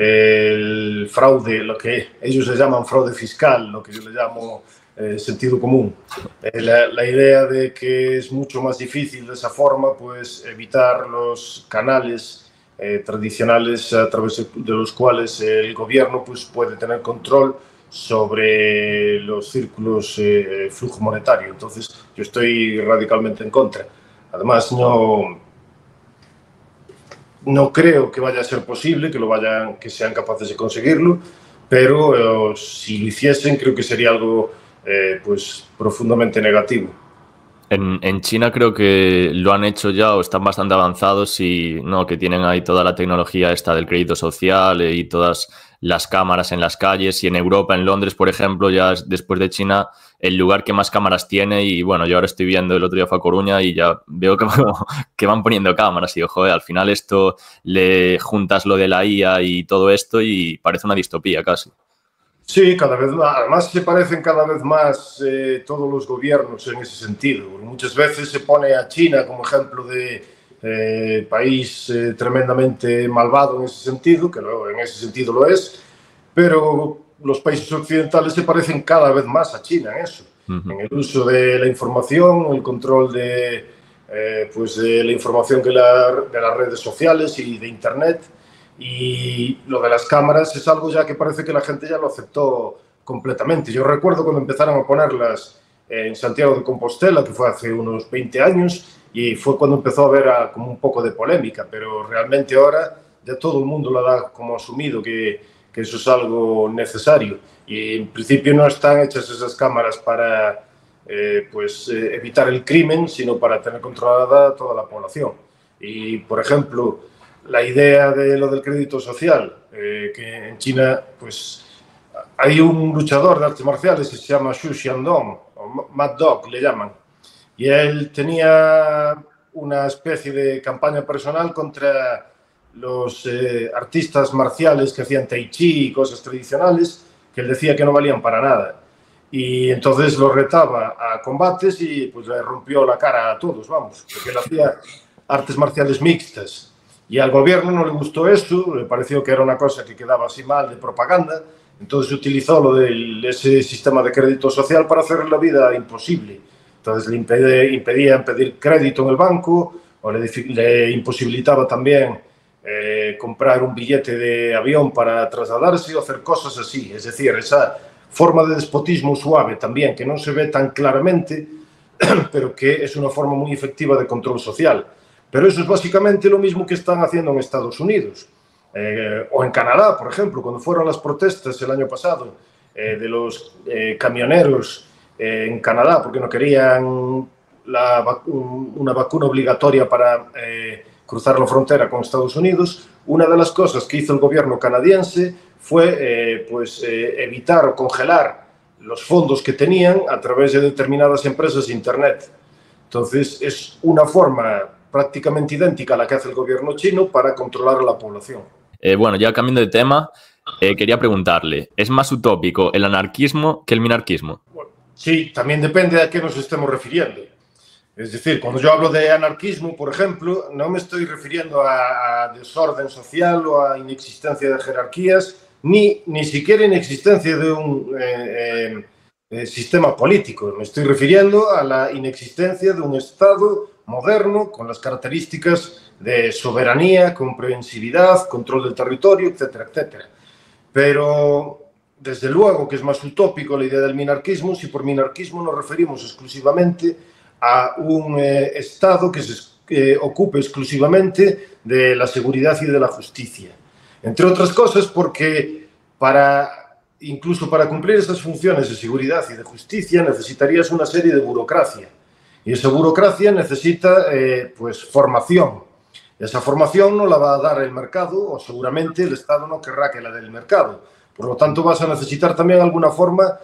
el fraude, lo que ellos le llaman fraude fiscal, lo que yo le llamo sentido común. La idea de que es mucho más difícil de esa forma, pues evitar los canales tradicionales a través de los cuales el gobierno pues, puede tener control sobre los círculos flujo monetario. Entonces, yo estoy radicalmente en contra. Además, no creo que vaya a ser posible que sean capaces de conseguirlo, pero si lo hiciesen, creo que sería algo pues profundamente negativo. En China creo que lo han hecho ya o están bastante avanzados y no, que tienen ahí toda la tecnología esta del crédito social y todas las cámaras en las calles. Y en Europa, en Londres, por ejemplo, ya después de China, el lugar que más cámaras tiene. Y bueno, yo ahora estoy viendo, el otro día fue a Coruña y ya veo que van poniendo cámaras. Y digo, joder, al final esto le juntas lo de la IA y todo esto y parece una distopía casi. Sí, cada vez más. Además, se parecen cada vez más todos los gobiernos en ese sentido. Muchas veces se pone a China como ejemplo de país tremendamente malvado en ese sentido, que en ese sentido lo es, pero los países occidentales se parecen cada vez más a China en eso, en el uso de la información, el control de la información de las redes sociales y de Internet. Y lo de las cámaras es algo ya que parece que la gente ya lo aceptó completamente. Yo recuerdo cuando empezaron a ponerlas en Santiago de Compostela, que fue hace unos 20 años, y fue cuando empezó a haber como un poco de polémica, pero realmente ahora ya todo el mundo lo da como asumido que eso es algo necesario. Y en principio no están hechas esas cámaras para evitar el crimen, sino para tener controlada toda la población. Y, por ejemplo, la idea de lo del crédito social, que en China pues hay un luchador de artes marciales que se llama Xu Xiandong, o Mad Dog le llaman, y él tenía una especie de campaña personal contra los artistas marciales que hacían tai chi y cosas tradicionales, que él decía que no valían para nada. Y entonces los retaba a combates y pues le rompió la cara a todos, vamos, porque él hacía artes marciales mixtas. Y al gobierno no le gustó eso, le pareció que era una cosa que quedaba así mal de propaganda, entonces utilizó lo de ese sistema de crédito social para hacer la vida imposible. Entonces le impedían pedir crédito en el banco o le imposibilitaba también comprar un billete de avión para trasladarse o hacer cosas así. Es decir, esa forma de despotismo suave también, que no se ve tan claramente, pero que es una forma muy efectiva de control social. Pero eso es básicamente lo mismo que están haciendo en Estados Unidos o en Canadá, por ejemplo, cuando fueron las protestas el año pasado de los camioneros en Canadá porque no querían una vacuna obligatoria para cruzar la frontera con Estados Unidos. Una de las cosas que hizo el gobierno canadiense fue evitar o congelar los fondos que tenían a través de determinadas empresas de Internet. Entonces, es una forma prácticamente idéntica a la que hace el gobierno chino para controlar a la población. Bueno, ya cambiando de tema, quería preguntarle, ¿es más utópico el anarquismo que el minarquismo? Bueno, sí, también depende a qué nos estemos refiriendo. Es decir, cuando yo hablo de anarquismo, por ejemplo, no me estoy refiriendo a desorden social o a inexistencia de jerarquías, ni siquiera inexistencia de un sistema político. Me estoy refiriendo a la inexistencia de un Estado moderno con las características de soberanía, comprensividad, control del territorio, etcétera, etcétera. Pero desde luego que es más utópico la idea del minarquismo si por minarquismo nos referimos exclusivamente a un Estado que se ocupe exclusivamente de la seguridad y de la justicia. Entre otras cosas porque incluso para cumplir esas funciones de seguridad y de justicia necesitarías una serie de burocracia. Y esa burocracia necesita formación. Esa formación no la va a dar el mercado o seguramente el Estado no querrá que la dé el mercado. Por lo tanto, vas a necesitar también alguna forma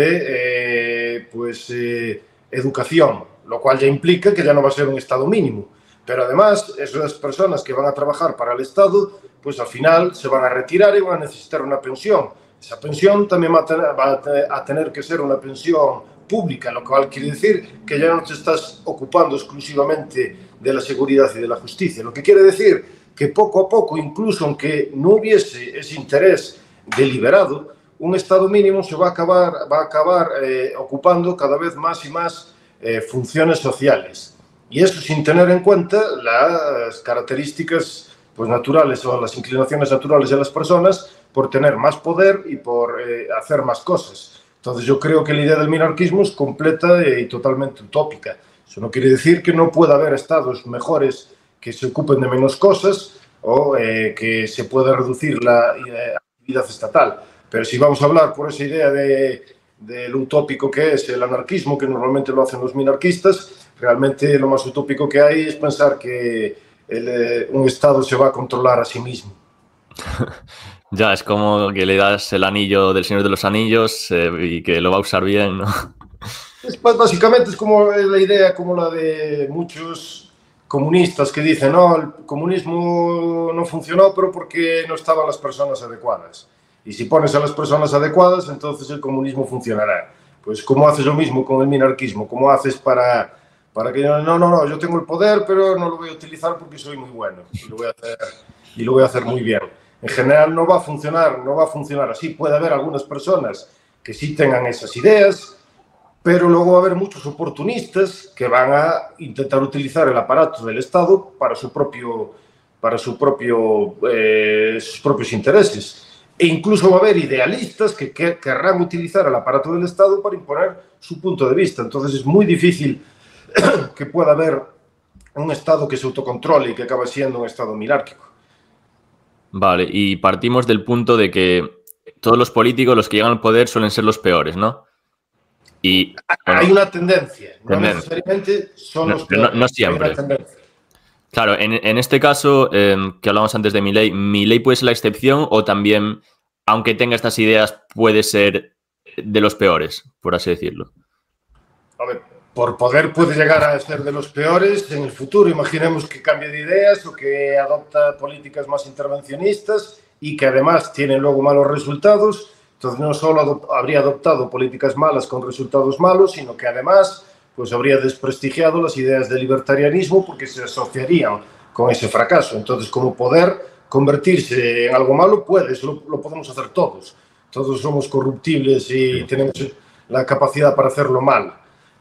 de educación, lo cual ya implica que ya no va a ser un Estado mínimo. Pero además, esas personas que van a trabajar para el Estado, pues al final se van a retirar y van a necesitar una pensión. Esa pensión también va a tener que ser una pensión pública, lo cual quiere decir que ya no te estás ocupando exclusivamente de la seguridad y de la justicia. Lo que quiere decir que poco a poco, incluso aunque no hubiese ese interés deliberado, un Estado mínimo se va a acabar ocupando cada vez más y más funciones sociales. Y eso sin tener en cuenta las características naturales o las inclinaciones naturales de las personas por tener más poder y por hacer más cosas. Entonces yo creo que la idea del minarquismo es completa y totalmente utópica. Eso no quiere decir que no pueda haber estados mejores que se ocupen de menos cosas o que se pueda reducir la actividad estatal. Pero si vamos a hablar por esa idea de lo utópico que es el anarquismo, que normalmente lo hacen los minarquistas, realmente lo más utópico que hay es pensar que un Estado se va a controlar a sí mismo. Ya, es como que le das el anillo del Señor de los Anillos y que lo va a usar bien, ¿no? Básicamente es como la idea como la de muchos comunistas que dicen, no, el comunismo no funcionó, pero porque no estaban las personas adecuadas. Y si pones a las personas adecuadas, entonces el comunismo funcionará. Pues ¿cómo haces lo mismo con el minarquismo? ¿Cómo haces para que no, yo tengo el poder, pero no lo voy a utilizar porque soy muy bueno y lo voy a hacer muy bien? En general no va a funcionar así. Puede haber algunas personas que sí tengan esas ideas, pero luego va a haber muchos oportunistas que van a intentar utilizar el aparato del Estado para sus propios intereses. E incluso va a haber idealistas que querrán utilizar el aparato del Estado para imponer su punto de vista. Entonces es muy difícil que pueda haber un Estado que se autocontrole y que acabe siendo un Estado minárquico. Vale, y partimos del punto de que todos los políticos, los que llegan al poder, suelen ser los peores, ¿no? Y, bueno, hay una tendencia, no necesariamente son los peores. No siempre. Hay una tendencia. Claro, en este caso, que hablamos antes de Milei puede ser la excepción o también, aunque tenga estas ideas, puede ser de los peores, por así decirlo. A ver, por poder puede llegar a ser de los peores en el futuro. Imaginemos que cambie de ideas o que adopta políticas más intervencionistas y que además tiene luego malos resultados. Entonces no solo habría adoptado políticas malas con resultados malos, sino que además pues habría desprestigiado las ideas del libertarianismo porque se asociarían con ese fracaso. Entonces, como poder convertirse en algo malo, eso lo podemos hacer todos. Todos somos corruptibles y tenemos la capacidad para hacerlo mal.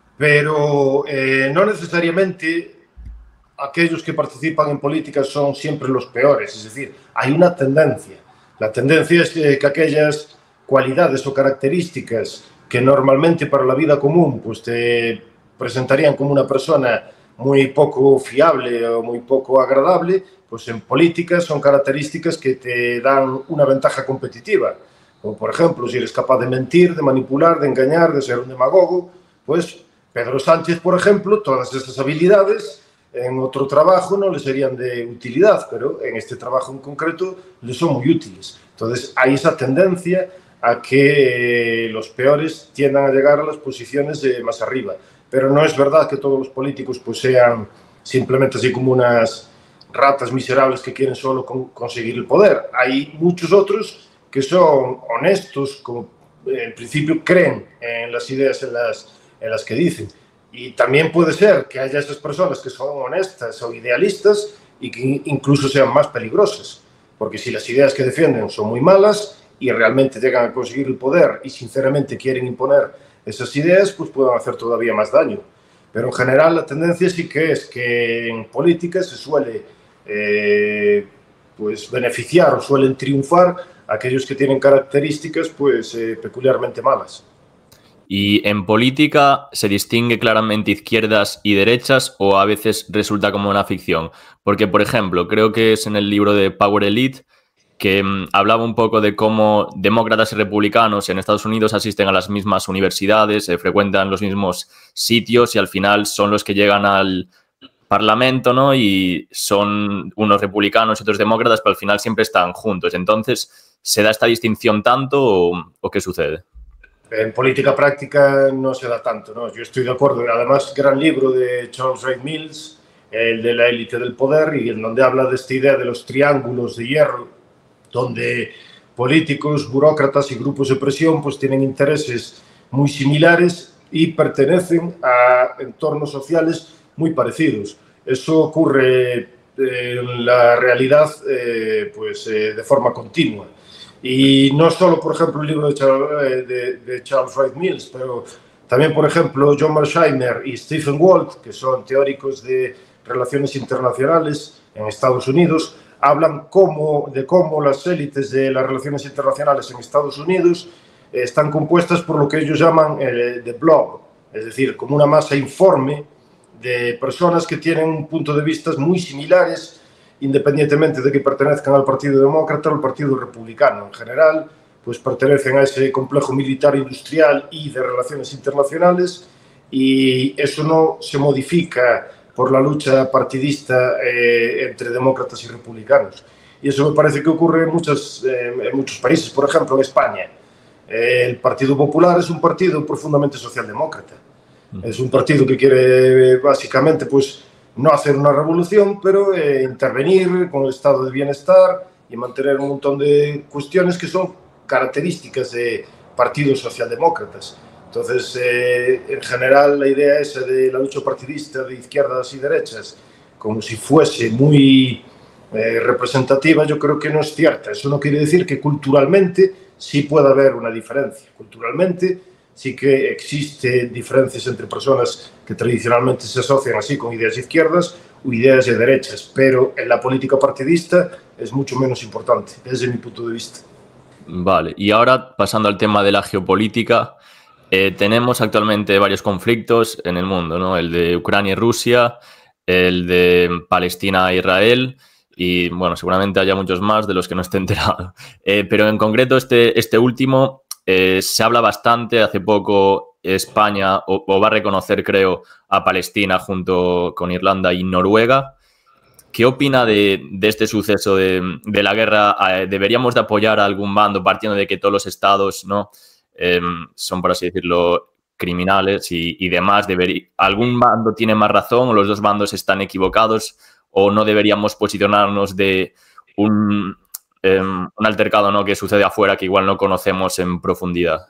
Pero no necesariamente aquellos que participan en política son siempre los peores. Es decir, hay una tendencia. La tendencia es que aquellas cualidades o características que normalmente para la vida común pues te presentarían como una persona muy poco fiable o muy poco agradable, pues en política son características que te dan una ventaja competitiva. Como por ejemplo, si eres capaz de mentir, de manipular, de engañar, de ser un demagogo, pues Pedro Sánchez, por ejemplo, todas estas habilidades en otro trabajo no le serían de utilidad, pero en este trabajo en concreto le son muy útiles. Entonces hay esa tendencia a que los peores tiendan a llegar a las posiciones más arriba. Pero no es verdad que todos los políticos pues, sean simplemente así como unas ratas miserables que quieren solo conseguir el poder. Hay muchos otros que son honestos, como en principio creen en las ideas en las que dicen. Y también puede ser que haya esas personas que son honestas o idealistas y que incluso sean más peligrosas. Porque si las ideas que defienden son muy malas y realmente llegan a conseguir el poder y sinceramente quieren imponer esas ideas, pues pueden hacer todavía más daño. Pero en general la tendencia sí que es que en política se suele pues beneficiar o suelen triunfar aquellos que tienen características pues peculiarmente malas. ¿Y en política se distingue claramente izquierdas y derechas o a veces resulta como una ficción? Porque, por ejemplo, creo que es en el libro de Power Elite que hablaba un poco de cómo demócratas y republicanos en Estados Unidos asisten a las mismas universidades, frecuentan los mismos sitios y al final son los que llegan al Parlamento, ¿no? Y son unos republicanos y otros demócratas, pero al final siempre están juntos. Entonces, ¿se da esta distinción tanto o qué sucede? En política práctica no se da tanto, ¿no? Yo estoy de acuerdo. Además, gran libro de Charles Wright Mills, el de la élite del poder, y en donde habla de esta idea de los triángulos de hierro, donde políticos, burócratas y grupos de presión pues tienen intereses muy similares y pertenecen a entornos sociales muy parecidos. Eso ocurre en la realidad de forma continua. Y no solo, por ejemplo, el libro de Charles Wright Mills, pero también, por ejemplo, John Mearsheimer y Stephen Walt, que son teóricos de relaciones internacionales en Estados Unidos, hablan de cómo las élites de las relaciones internacionales en Estados Unidos están compuestas por lo que ellos llaman the blob, es decir, como una masa informe de personas que tienen un punto de vista muy similares, independientemente de que pertenezcan al Partido Demócrata o al Partido Republicano. En general, pues pertenecen a ese complejo militar industrial y de relaciones internacionales y eso no se modifica por la lucha partidista entre demócratas y republicanos. Y eso me parece que ocurre en muchos países, por ejemplo, en España. El Partido Popular es un partido profundamente socialdemócrata. Es un partido que quiere básicamente pues, no hacer una revolución, pero intervenir con el estado de bienestar y mantener un montón de cuestiones que son características de partidos socialdemócratas. Entonces, en general, la idea esa de la lucha partidista de izquierdas y derechas, como si fuese muy representativa, yo creo que no es cierta. Eso no quiere decir que culturalmente sí pueda haber una diferencia. Culturalmente sí que existen diferencias entre personas que tradicionalmente se asocian así con ideas de izquierdas o ideas de derechas, pero en la política partidista es mucho menos importante, desde mi punto de vista. Vale, y ahora pasando al tema de la geopolítica, tenemos actualmente varios conflictos en el mundo, ¿no? El de Ucrania y Rusia, el de Palestina e Israel y, bueno, seguramente haya muchos más de los que no esté enterado. Pero en concreto este último se habla bastante. Hace poco España o va a reconocer, creo, a Palestina junto con Irlanda y Noruega. ¿Qué opina de este suceso de la guerra? ¿Deberíamos de apoyar a algún bando partiendo de que todos los estados, ¿no? Son, por así decirlo, criminales y demás? ¿Algún bando tiene más razón o los dos bandos están equivocados? ¿O no deberíamos posicionarnos de un altercado, ¿no?, que sucede afuera que igual no conocemos en profundidad?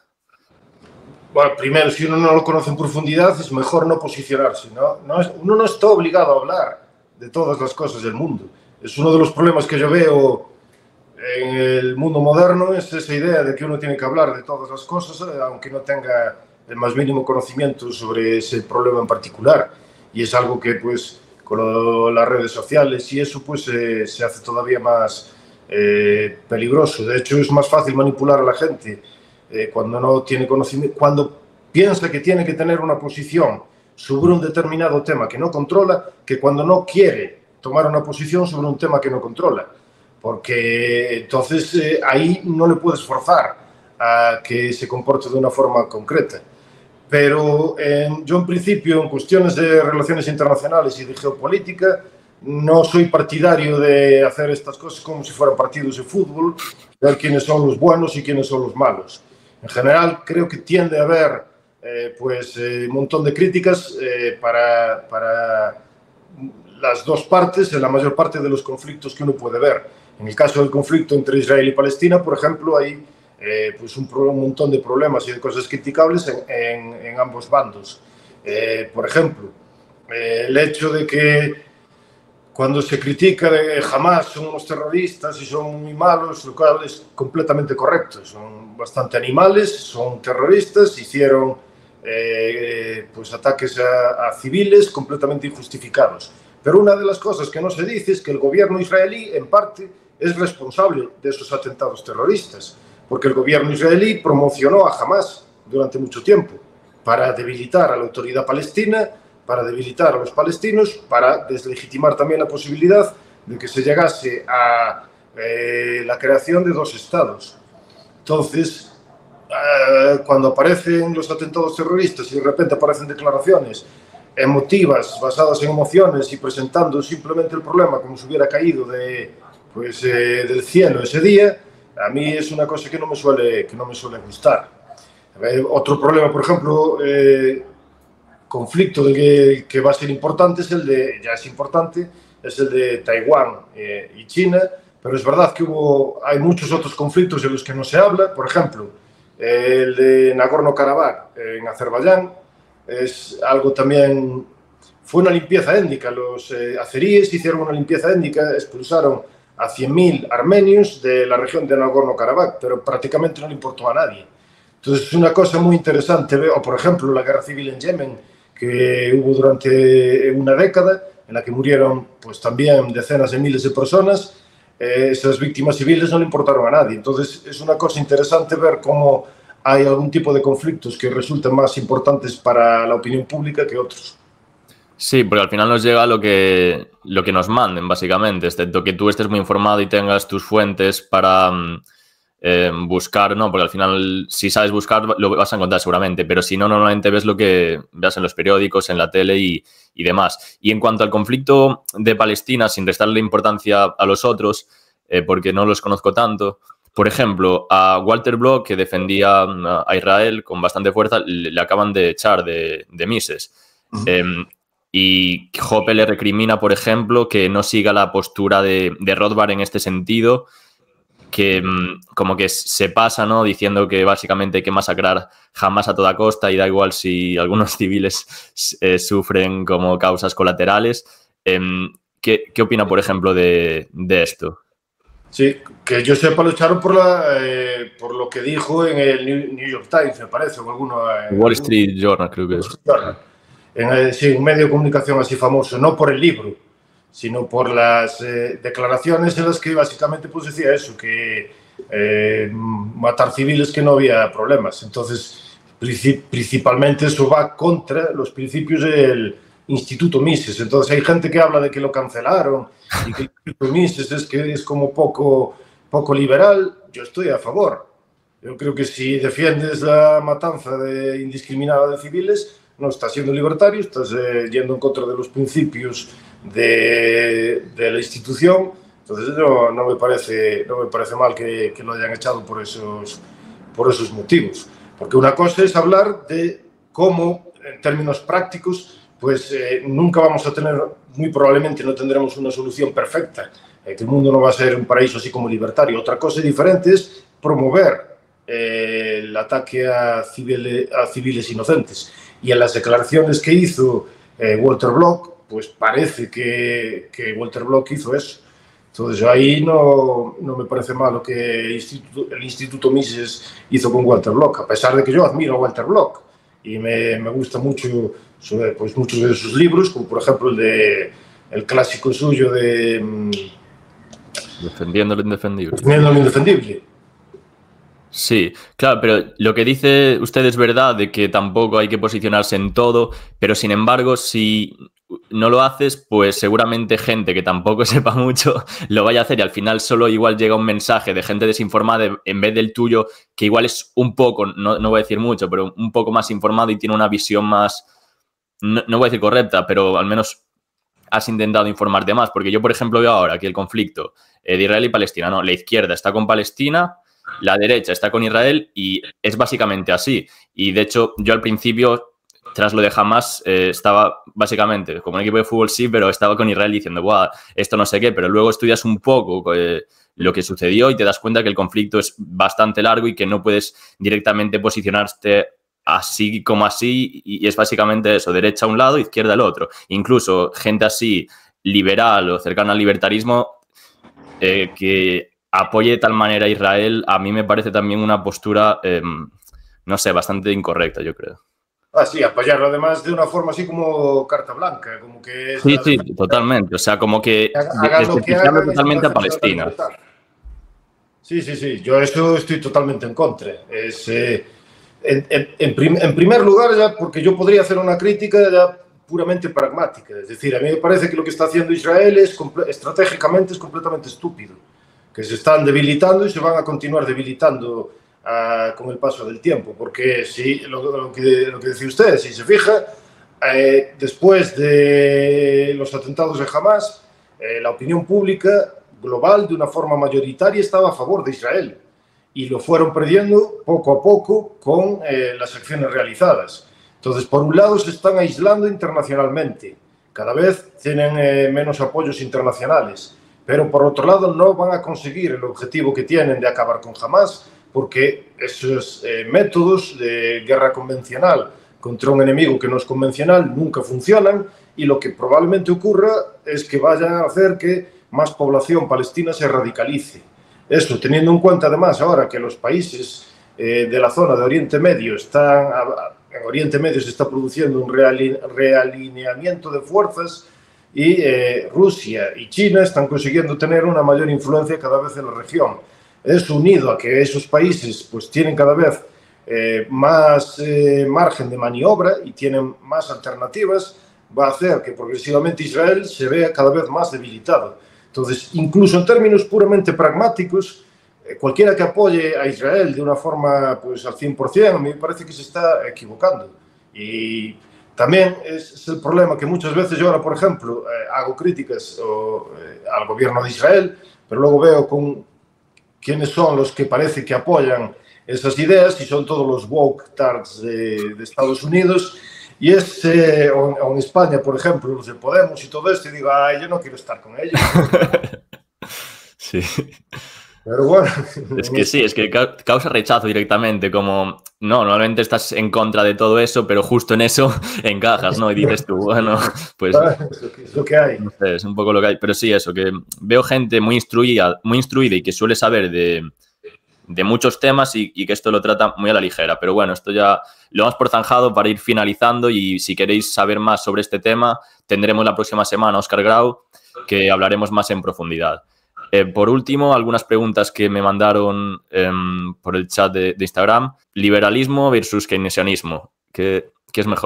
Bueno, primero, si uno no lo conoce en profundidad, es mejor no posicionarse, ¿no? Uno no está obligado a hablar de todas las cosas del mundo. Es uno de los problemas que yo veo en el mundo moderno, es esa idea de que uno tiene que hablar de todas las cosas, aunque no tenga el más mínimo conocimiento sobre ese problema en particular. Y es algo que, pues, con las redes sociales y eso, pues, se hace todavía más peligroso. De hecho, es más fácil manipular a la gente cuando no tiene conocimiento, cuando piensa que tiene que tener una posición sobre un determinado tema que no controla, que cuando no quiere tomar una posición sobre un tema que no controla. Porque entonces ahí no le puedes forzar a que se comporte de una forma concreta. Pero yo en principio en cuestiones de relaciones internacionales y de geopolítica no soy partidario de hacer estas cosas como si fueran partidos de fútbol, ver quiénes son los buenos y quiénes son los malos. En general creo que tiende a haber un montón de críticas para las dos partes en la mayor parte de los conflictos que uno puede ver. En el caso del conflicto entre Israel y Palestina, por ejemplo, hay un montón de problemas y de cosas criticables en ambos bandos. Por ejemplo, el hecho de que cuando se critica de Hamas son unos terroristas y son muy malos, lo cual es completamente correcto. Son bastante animales, son terroristas, hicieron ataques a civiles completamente injustificados. Pero una de las cosas que no se dice es que el gobierno israelí, en parte, es responsable de esos atentados terroristas, porque el gobierno israelí promocionó a Hamas durante mucho tiempo para debilitar a la autoridad palestina, para debilitar a los palestinos, para deslegitimar también la posibilidad de que se llegase a la creación de dos estados. Entonces, cuando aparecen los atentados terroristas y de repente aparecen declaraciones emotivas, basadas en emociones y presentando simplemente el problema como si hubiera caído del cielo ese día, a mí es una cosa que no me suele gustar. Otro problema, por ejemplo, conflicto que va a ser importante es el de Taiwán y China, pero es verdad que hay muchos otros conflictos de los que no se habla. Por ejemplo, el de Nagorno-Karabaj en Azerbaiyán es algo también. Fue una limpieza étnica. Los azeríes hicieron una limpieza étnica, expulsaron a 100.000 armenios de la región de Nagorno-Karabaj, pero prácticamente no le importó a nadie. Entonces es una cosa muy interesante. O por ejemplo, la guerra civil en Yemen, que hubo durante una década, en la que murieron pues también decenas de miles de personas. Esas víctimas civiles no le importaron a nadie. Entonces es una cosa interesante ver cómo hay algún tipo de conflictos que resultan más importantes para la opinión pública que otros. Sí, porque al final nos llega lo que nos manden, básicamente, excepto que tú estés muy informado y tengas tus fuentes para buscar, ¿no? Porque al final, si sabes buscar, lo vas a encontrar seguramente, pero si no, normalmente ves lo que veas en los periódicos, en la tele y demás. Y en cuanto al conflicto de Palestina, sin restarle importancia a los otros, porque no los conozco tanto, por ejemplo, a Walter Block, que defendía a Israel con bastante fuerza, le acaban de echar de Mises. Y Hoppe le recrimina, por ejemplo, que no siga la postura de Rothbard en este sentido, que como que se pasa, ¿no? Diciendo que básicamente hay que masacrar jamás a toda costa y da igual si algunos civiles sufren como causas colaterales. ¿Qué opina, por ejemplo, de esto? Sí, que yo sepa lo echaron por lo que dijo en el New York Times, me parece, o alguno... Wall Street Journal, creo que es. Sí, un medio de comunicación así famoso, no por el libro, sino por las declaraciones en las que básicamente pues decía eso, que matar civiles, que no había problemas. Entonces, principalmente eso va contra los principios del Instituto Mises. Entonces hay gente que habla de que lo cancelaron y que el Instituto Mises es como poco liberal. Yo estoy a favor. Yo creo que si defiendes la matanza indiscriminada de civiles, no estás siendo libertario, estás yendo en contra de los principios de la institución. Entonces no me parece mal que lo hayan echado por esos motivos. Porque una cosa es hablar de cómo, en términos prácticos, pues nunca vamos a tener, muy probablemente no tendremos una solución perfecta, que el mundo no va a ser un paraíso así como libertario. Otra cosa diferente es promover el ataque a civiles inocentes. Y en las declaraciones que hizo Walter Block, pues parece que Walter Block hizo eso. Entonces ahí no me parece mal lo que el Instituto Mises hizo con Walter Block, a pesar de que yo admiro a Walter Block y me gusta mucho pues, muchos de sus libros, como por ejemplo el clásico suyo de... Defendiendo lo indefendible. Defendiendo lo indefendible. Sí, claro, pero lo que dice usted es verdad de que tampoco hay que posicionarse en todo, pero sin embargo, si no lo haces, pues seguramente gente que tampoco sepa mucho lo vaya a hacer y al final solo igual llega un mensaje de gente desinformada en vez del tuyo, que igual es un poco, no voy a decir mucho, pero un poco más informado y tiene una visión más, no voy a decir correcta, pero al menos has intentado informarte más, porque yo, por ejemplo, veo ahora aquí el conflicto de Israel y Palestina, ¿no? La izquierda está con Palestina, la derecha está con Israel y es básicamente así. Y de hecho, yo al principio, tras lo de Hamas, estaba básicamente como un equipo de fútbol, sí, pero estaba con Israel diciendo, ¡buah, esto no sé qué! Pero luego estudias un poco lo que sucedió y te das cuenta que el conflicto es bastante largo y que no puedes directamente posicionarte así como así. Y es básicamente eso, derecha a un lado, izquierda al otro. Incluso gente así, liberal o cercana al libertarismo, que apoye de tal manera a Israel, a mí me parece también una postura, no sé, bastante incorrecta, yo creo. Ah, sí, apoyarlo además de una forma así como carta blanca, como que... Sí, totalmente, o sea, como que desprestigiarlo totalmente a Palestina. Sí, yo eso estoy totalmente en contra. En primer lugar, ya porque yo podría hacer una crítica ya puramente pragmática, es decir, a mí me parece que lo que está haciendo Israel estratégicamente es completamente estúpido, que se están debilitando y se van a continuar debilitando con el paso del tiempo, porque si lo que decía usted, si se fija, después de los atentados de Hamas, la opinión pública global de una forma mayoritaria estaba a favor de Israel y lo fueron perdiendo poco a poco con las acciones realizadas. Entonces, por un lado, se están aislando internacionalmente, cada vez tienen menos apoyos internacionales, pero por otro lado no van a conseguir el objetivo que tienen de acabar con Hamas, porque esos métodos de guerra convencional contra un enemigo que no es convencional nunca funcionan, y lo que probablemente ocurra es que vayan a hacer que más población palestina se radicalice. Eso, teniendo en cuenta además ahora que los países de la zona de Oriente Medio en Oriente Medio se está produciendo un realineamiento de fuerzas, y Rusia y China están consiguiendo tener una mayor influencia cada vez en la región. Eso, unido a que esos países pues tienen cada vez más margen de maniobra y tienen más alternativas, va a hacer que progresivamente Israel se vea cada vez más debilitado. Entonces, incluso en términos puramente pragmáticos, cualquiera que apoye a Israel de una forma pues al 100%, a mí me parece que se está equivocando. Y también es el problema que muchas veces yo ahora, por ejemplo, hago críticas al gobierno de Israel, pero luego veo con quiénes son los que parece que apoyan esas ideas y son todos los woke tards de Estados Unidos. Y o en España, por ejemplo, los de Podemos y todo esto, y digo, ay, yo no quiero estar con ellos. Sí. Pero bueno. Es que sí, es que causa rechazo directamente, como, no, normalmente estás en contra de todo eso, pero justo en eso encajas, ¿no? Y dices tú, bueno, pues... Es lo que hay. No sé, es un poco lo que hay, pero sí, eso, que veo gente muy instruida y que suele saber de muchos temas y que esto lo trata muy a la ligera. Pero bueno, esto ya lo hemos por zanjado para ir finalizando y si queréis saber más sobre este tema, tendremos la próxima semana a Óscar Grau, que hablaremos más en profundidad. Por último, algunas preguntas que me mandaron por el chat de Instagram. Liberalismo versus keynesianismo. ¿Qué es mejor?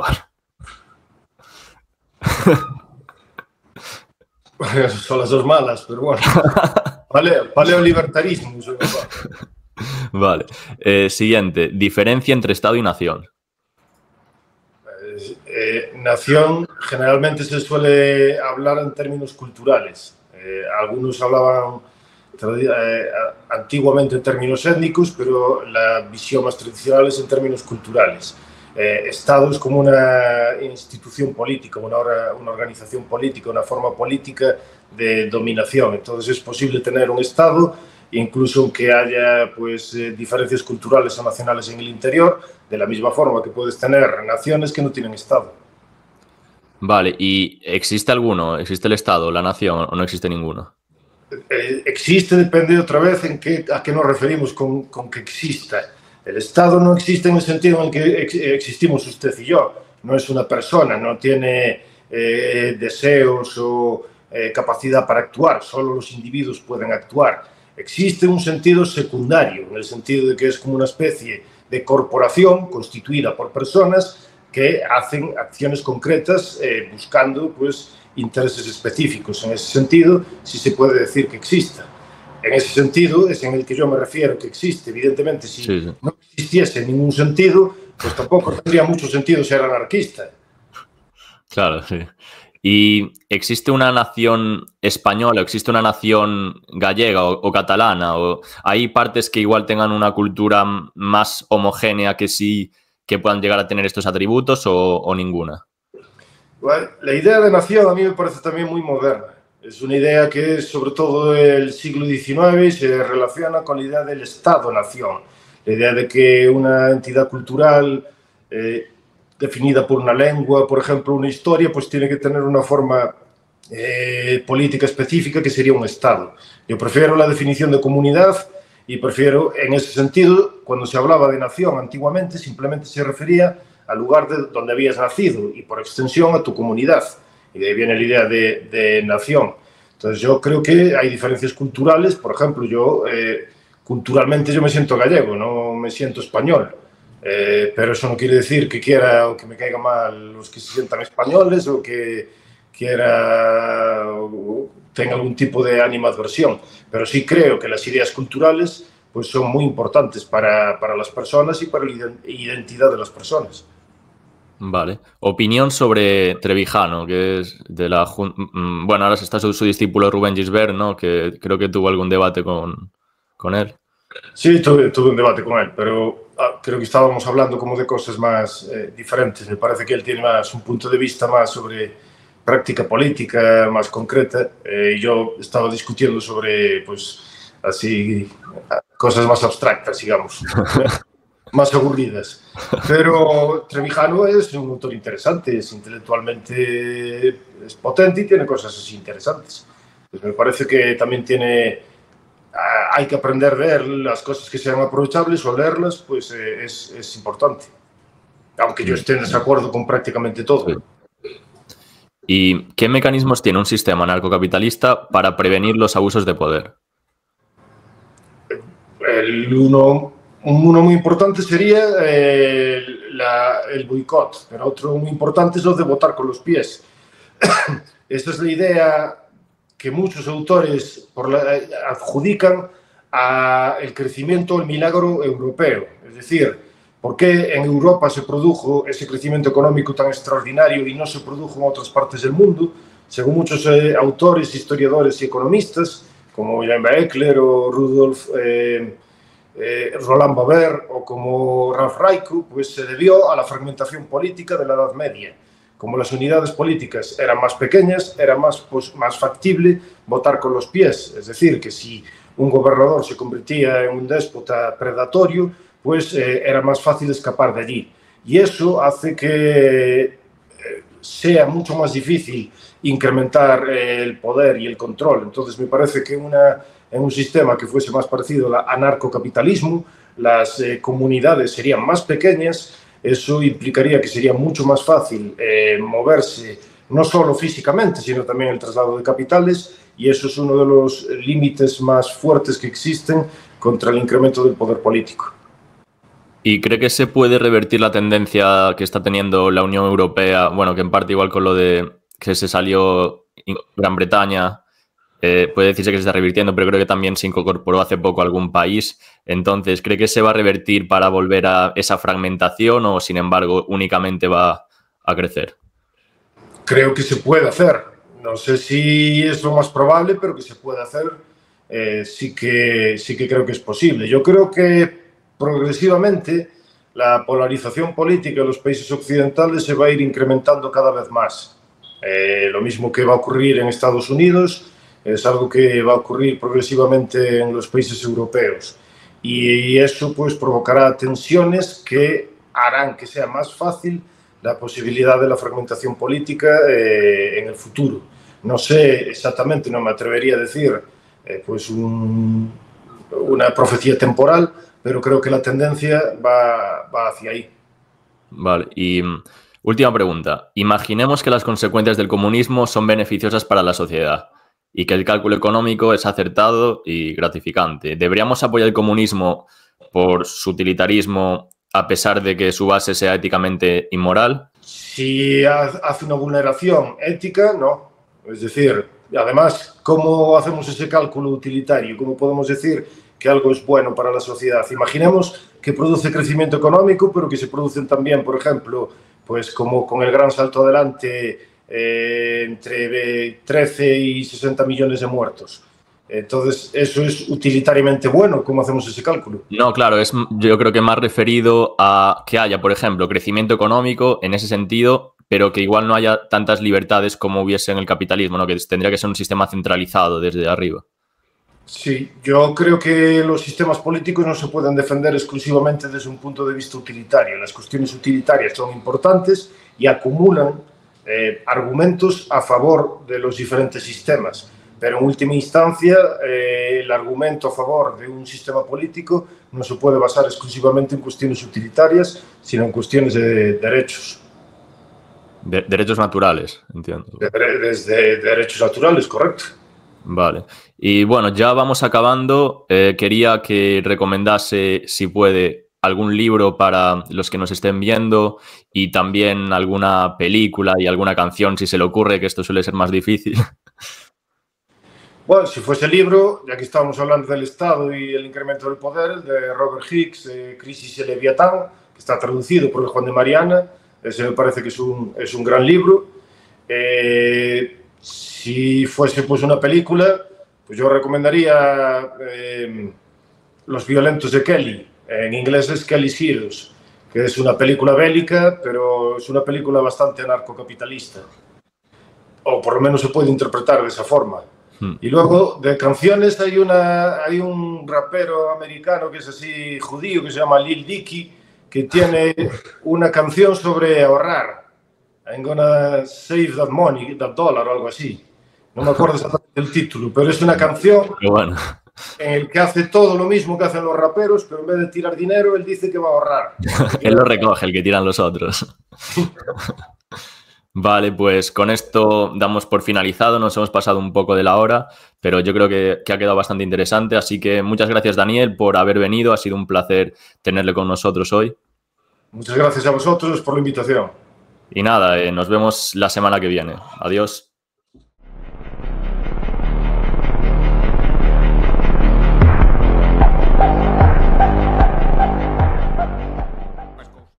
Son las dos malas, pero bueno. Paleolibertarismo. Vale. Siguiente. Diferencia entre Estado y nación. Nación generalmente se suele hablar en términos culturales. Algunos hablaban antiguamente en términos étnicos, pero la visión más tradicional es en términos culturales. Estado es como una institución política, una organización política, una forma política de dominación. Entonces es posible tener un Estado, incluso aunque haya pues, diferencias culturales o nacionales en el interior, de la misma forma que puedes tener naciones que no tienen Estado. Vale, ¿y existe alguno? ¿Existe el Estado, la nación o no existe ninguno? Existe, depende otra vez a qué nos referimos con que exista. El Estado no existe en el sentido en el que existimos usted y yo. No es una persona, no tiene deseos o capacidad para actuar. Solo los individuos pueden actuar. Existe un sentido secundario, en el sentido de que es como una especie de corporación constituida por personas que hacen acciones concretas buscando pues, intereses específicos. En ese sentido, sí se puede decir que exista. En ese sentido es en el que yo me refiero que existe. Evidentemente, si sí. No existiese en ningún sentido, pues tampoco tendría mucho sentido ser anarquista. Claro, sí. ¿Y existe una nación española, existe una nación gallega o catalana? ¿O hay partes que igual tengan una cultura más homogénea que sí que puedan llegar a tener estos atributos o ninguna? Bueno, la idea de nación a mí me parece también muy moderna. Es una idea que es sobre todo del siglo XIX y se relaciona con la idea del Estado-nación. La idea de que una entidad cultural definida por una lengua, por ejemplo, una historia, pues tiene que tener una forma política específica que sería un Estado. Yo prefiero la definición de comunidad y prefiero, en ese sentido, cuando se hablaba de nación antiguamente, simplemente se refería al lugar donde habías nacido y, por extensión, a tu comunidad. Y de ahí viene la idea de nación. Entonces, yo creo que hay diferencias culturales. Por ejemplo, yo, culturalmente, yo me siento gallego, no me siento español. Pero eso no quiere decir que quiera o que me caigan mal los que se sientan españoles o que quiera o tenga algún tipo de animadversión. Pero sí creo que las ideas culturales pues, son muy importantes para las personas y para la identidad de las personas. Vale. Opinión sobre Trevijano, que es de la... Bueno, ahora está su discípulo Rubén Gisbert, ¿no? Que creo que tuvo algún debate con él. Sí, tuve un debate con él, pero creo que estábamos hablando como de cosas más diferentes. Me parece que él tiene más un punto de vista más sobre práctica política, más concreta. Yo estaba discutiendo sobre, pues, así, cosas más abstractas, digamos. Más aburridas. Pero Trevijano es un autor interesante, es intelectualmente es potente y tiene cosas así interesantes. Pues me parece que también hay que aprender a leer las cosas que sean aprovechables o leerlas, pues es importante. Aunque yo esté en desacuerdo con prácticamente todo. ¿Y qué mecanismos tiene un sistema anarcocapitalista para prevenir los abusos de poder? Uno muy importante sería el boicot, pero otro muy importante es lo de votar con los pies. Esta es la idea que muchos autores adjudican al crecimiento, el milagro europeo. Es decir, ¿por qué en Europa se produjo ese crecimiento económico tan extraordinario y no se produjo en otras partes del mundo? Según muchos autores, historiadores y economistas, como William Eckler o Rudolf Roland Barthes o como Ralph Raico, pues se debió a la fragmentación política de la Edad Media. Como las unidades políticas eran más pequeñas, era más factible votar con los pies. Es decir, que si un gobernador se convertía en un déspota predatorio, pues era más fácil escapar de allí. Y eso hace que sea mucho más difícil incrementar el poder y el control. Entonces, me parece que en un sistema que fuese más parecido al anarcocapitalismo, las comunidades serían más pequeñas. Eso implicaría que sería mucho más fácil moverse, no solo físicamente, sino también el traslado de capitales, y eso es uno de los límites más fuertes que existen contra el incremento del poder político. ¿Y cree que se puede revertir la tendencia que está teniendo la Unión Europea? Bueno, que en parte igual con lo de que se salió Gran Bretaña, puede decirse que se está revirtiendo, pero creo que también se incorporó hace poco algún país. Entonces, ¿cree que se va a revertir para volver a esa fragmentación o, sin embargo, únicamente va a crecer? Creo que se puede hacer. No sé si es lo más probable, pero que se puede hacer. Sí que creo que es posible. Yo creo que progresivamente la polarización política de los países occidentales se va a ir incrementando cada vez más. Lo mismo que va a ocurrir en Estados Unidos, es algo que va a ocurrir progresivamente en los países europeos. Y eso pues provocará tensiones que harán que sea más fácil la posibilidad de la fragmentación política en el futuro. No sé exactamente, no me atrevería a decir pues una profecía temporal, pero creo que la tendencia va hacia ahí. Vale, y última pregunta. Imaginemos que las consecuencias del comunismo son beneficiosas para la sociedad y que el cálculo económico es acertado y gratificante. ¿Deberíamos apoyar el comunismo por su utilitarismo a pesar de que su base sea éticamente inmoral? Si hace una vulneración ética, no. Es decir, además, ¿cómo hacemos ese cálculo utilitario? ¿Cómo podemos decir que algo es bueno para la sociedad? Imaginemos que produce crecimiento económico, pero que se producen también, por ejemplo, pues como con el gran salto adelante, entre 13 y 60 millones de muertos. Entonces, ¿eso es utilitariamente bueno? ¿Cómo hacemos ese cálculo? No, claro, yo creo que más referido a que haya, por ejemplo, crecimiento económico en ese sentido, pero que igual no haya tantas libertades como hubiese en el capitalismo, ¿no? Que tendría que ser un sistema centralizado desde arriba. Sí, yo creo que los sistemas políticos no se pueden defender exclusivamente desde un punto de vista utilitario. Las cuestiones utilitarias son importantes y acumulan argumentos a favor de los diferentes sistemas. Pero en última instancia, el argumento a favor de un sistema político no se puede basar exclusivamente en cuestiones utilitarias, sino en cuestiones de derechos. Derechos naturales, entiendo. Desde derechos naturales, correcto. Vale. Y bueno, ya vamos acabando. Quería que recomendase, si puede, algún libro para los que nos estén viendo y también alguna película y alguna canción, si se le ocurre, que esto suele ser más difícil. Bueno, si fuese libro, ya que estábamos hablando del Estado y el incremento del poder, el de Robert Hicks, Crisis y Leviatán, que está traducido por el Juan de Mariana, ese me parece que es un gran libro. Si fuese pues una película, pues yo recomendaría Los violentos de Kelly, en inglés es Kelly's Heroes, que es una película bélica, pero es una película bastante anarcocapitalista, o por lo menos se puede interpretar de esa forma. Y luego, de canciones, hay un rapero americano que es así judío, que se llama Lil Dicky, que tiene una canción sobre ahorrar. I'm gonna save that money, that dollar, o algo así. No me acuerdo exactamente el título, pero es una canción en el que hace todo lo mismo que hacen los raperos, pero en vez de tirar dinero, él dice que va a ahorrar. Él lo recoge, el que tiran los otros. Vale, pues con esto damos por finalizado, nos hemos pasado un poco de la hora, pero yo creo que ha quedado bastante interesante, así que muchas gracias, Daniel, por haber venido, ha sido un placer tenerle con nosotros hoy. Muchas gracias a vosotros por la invitación. Y nada, nos vemos la semana que viene. Adiós.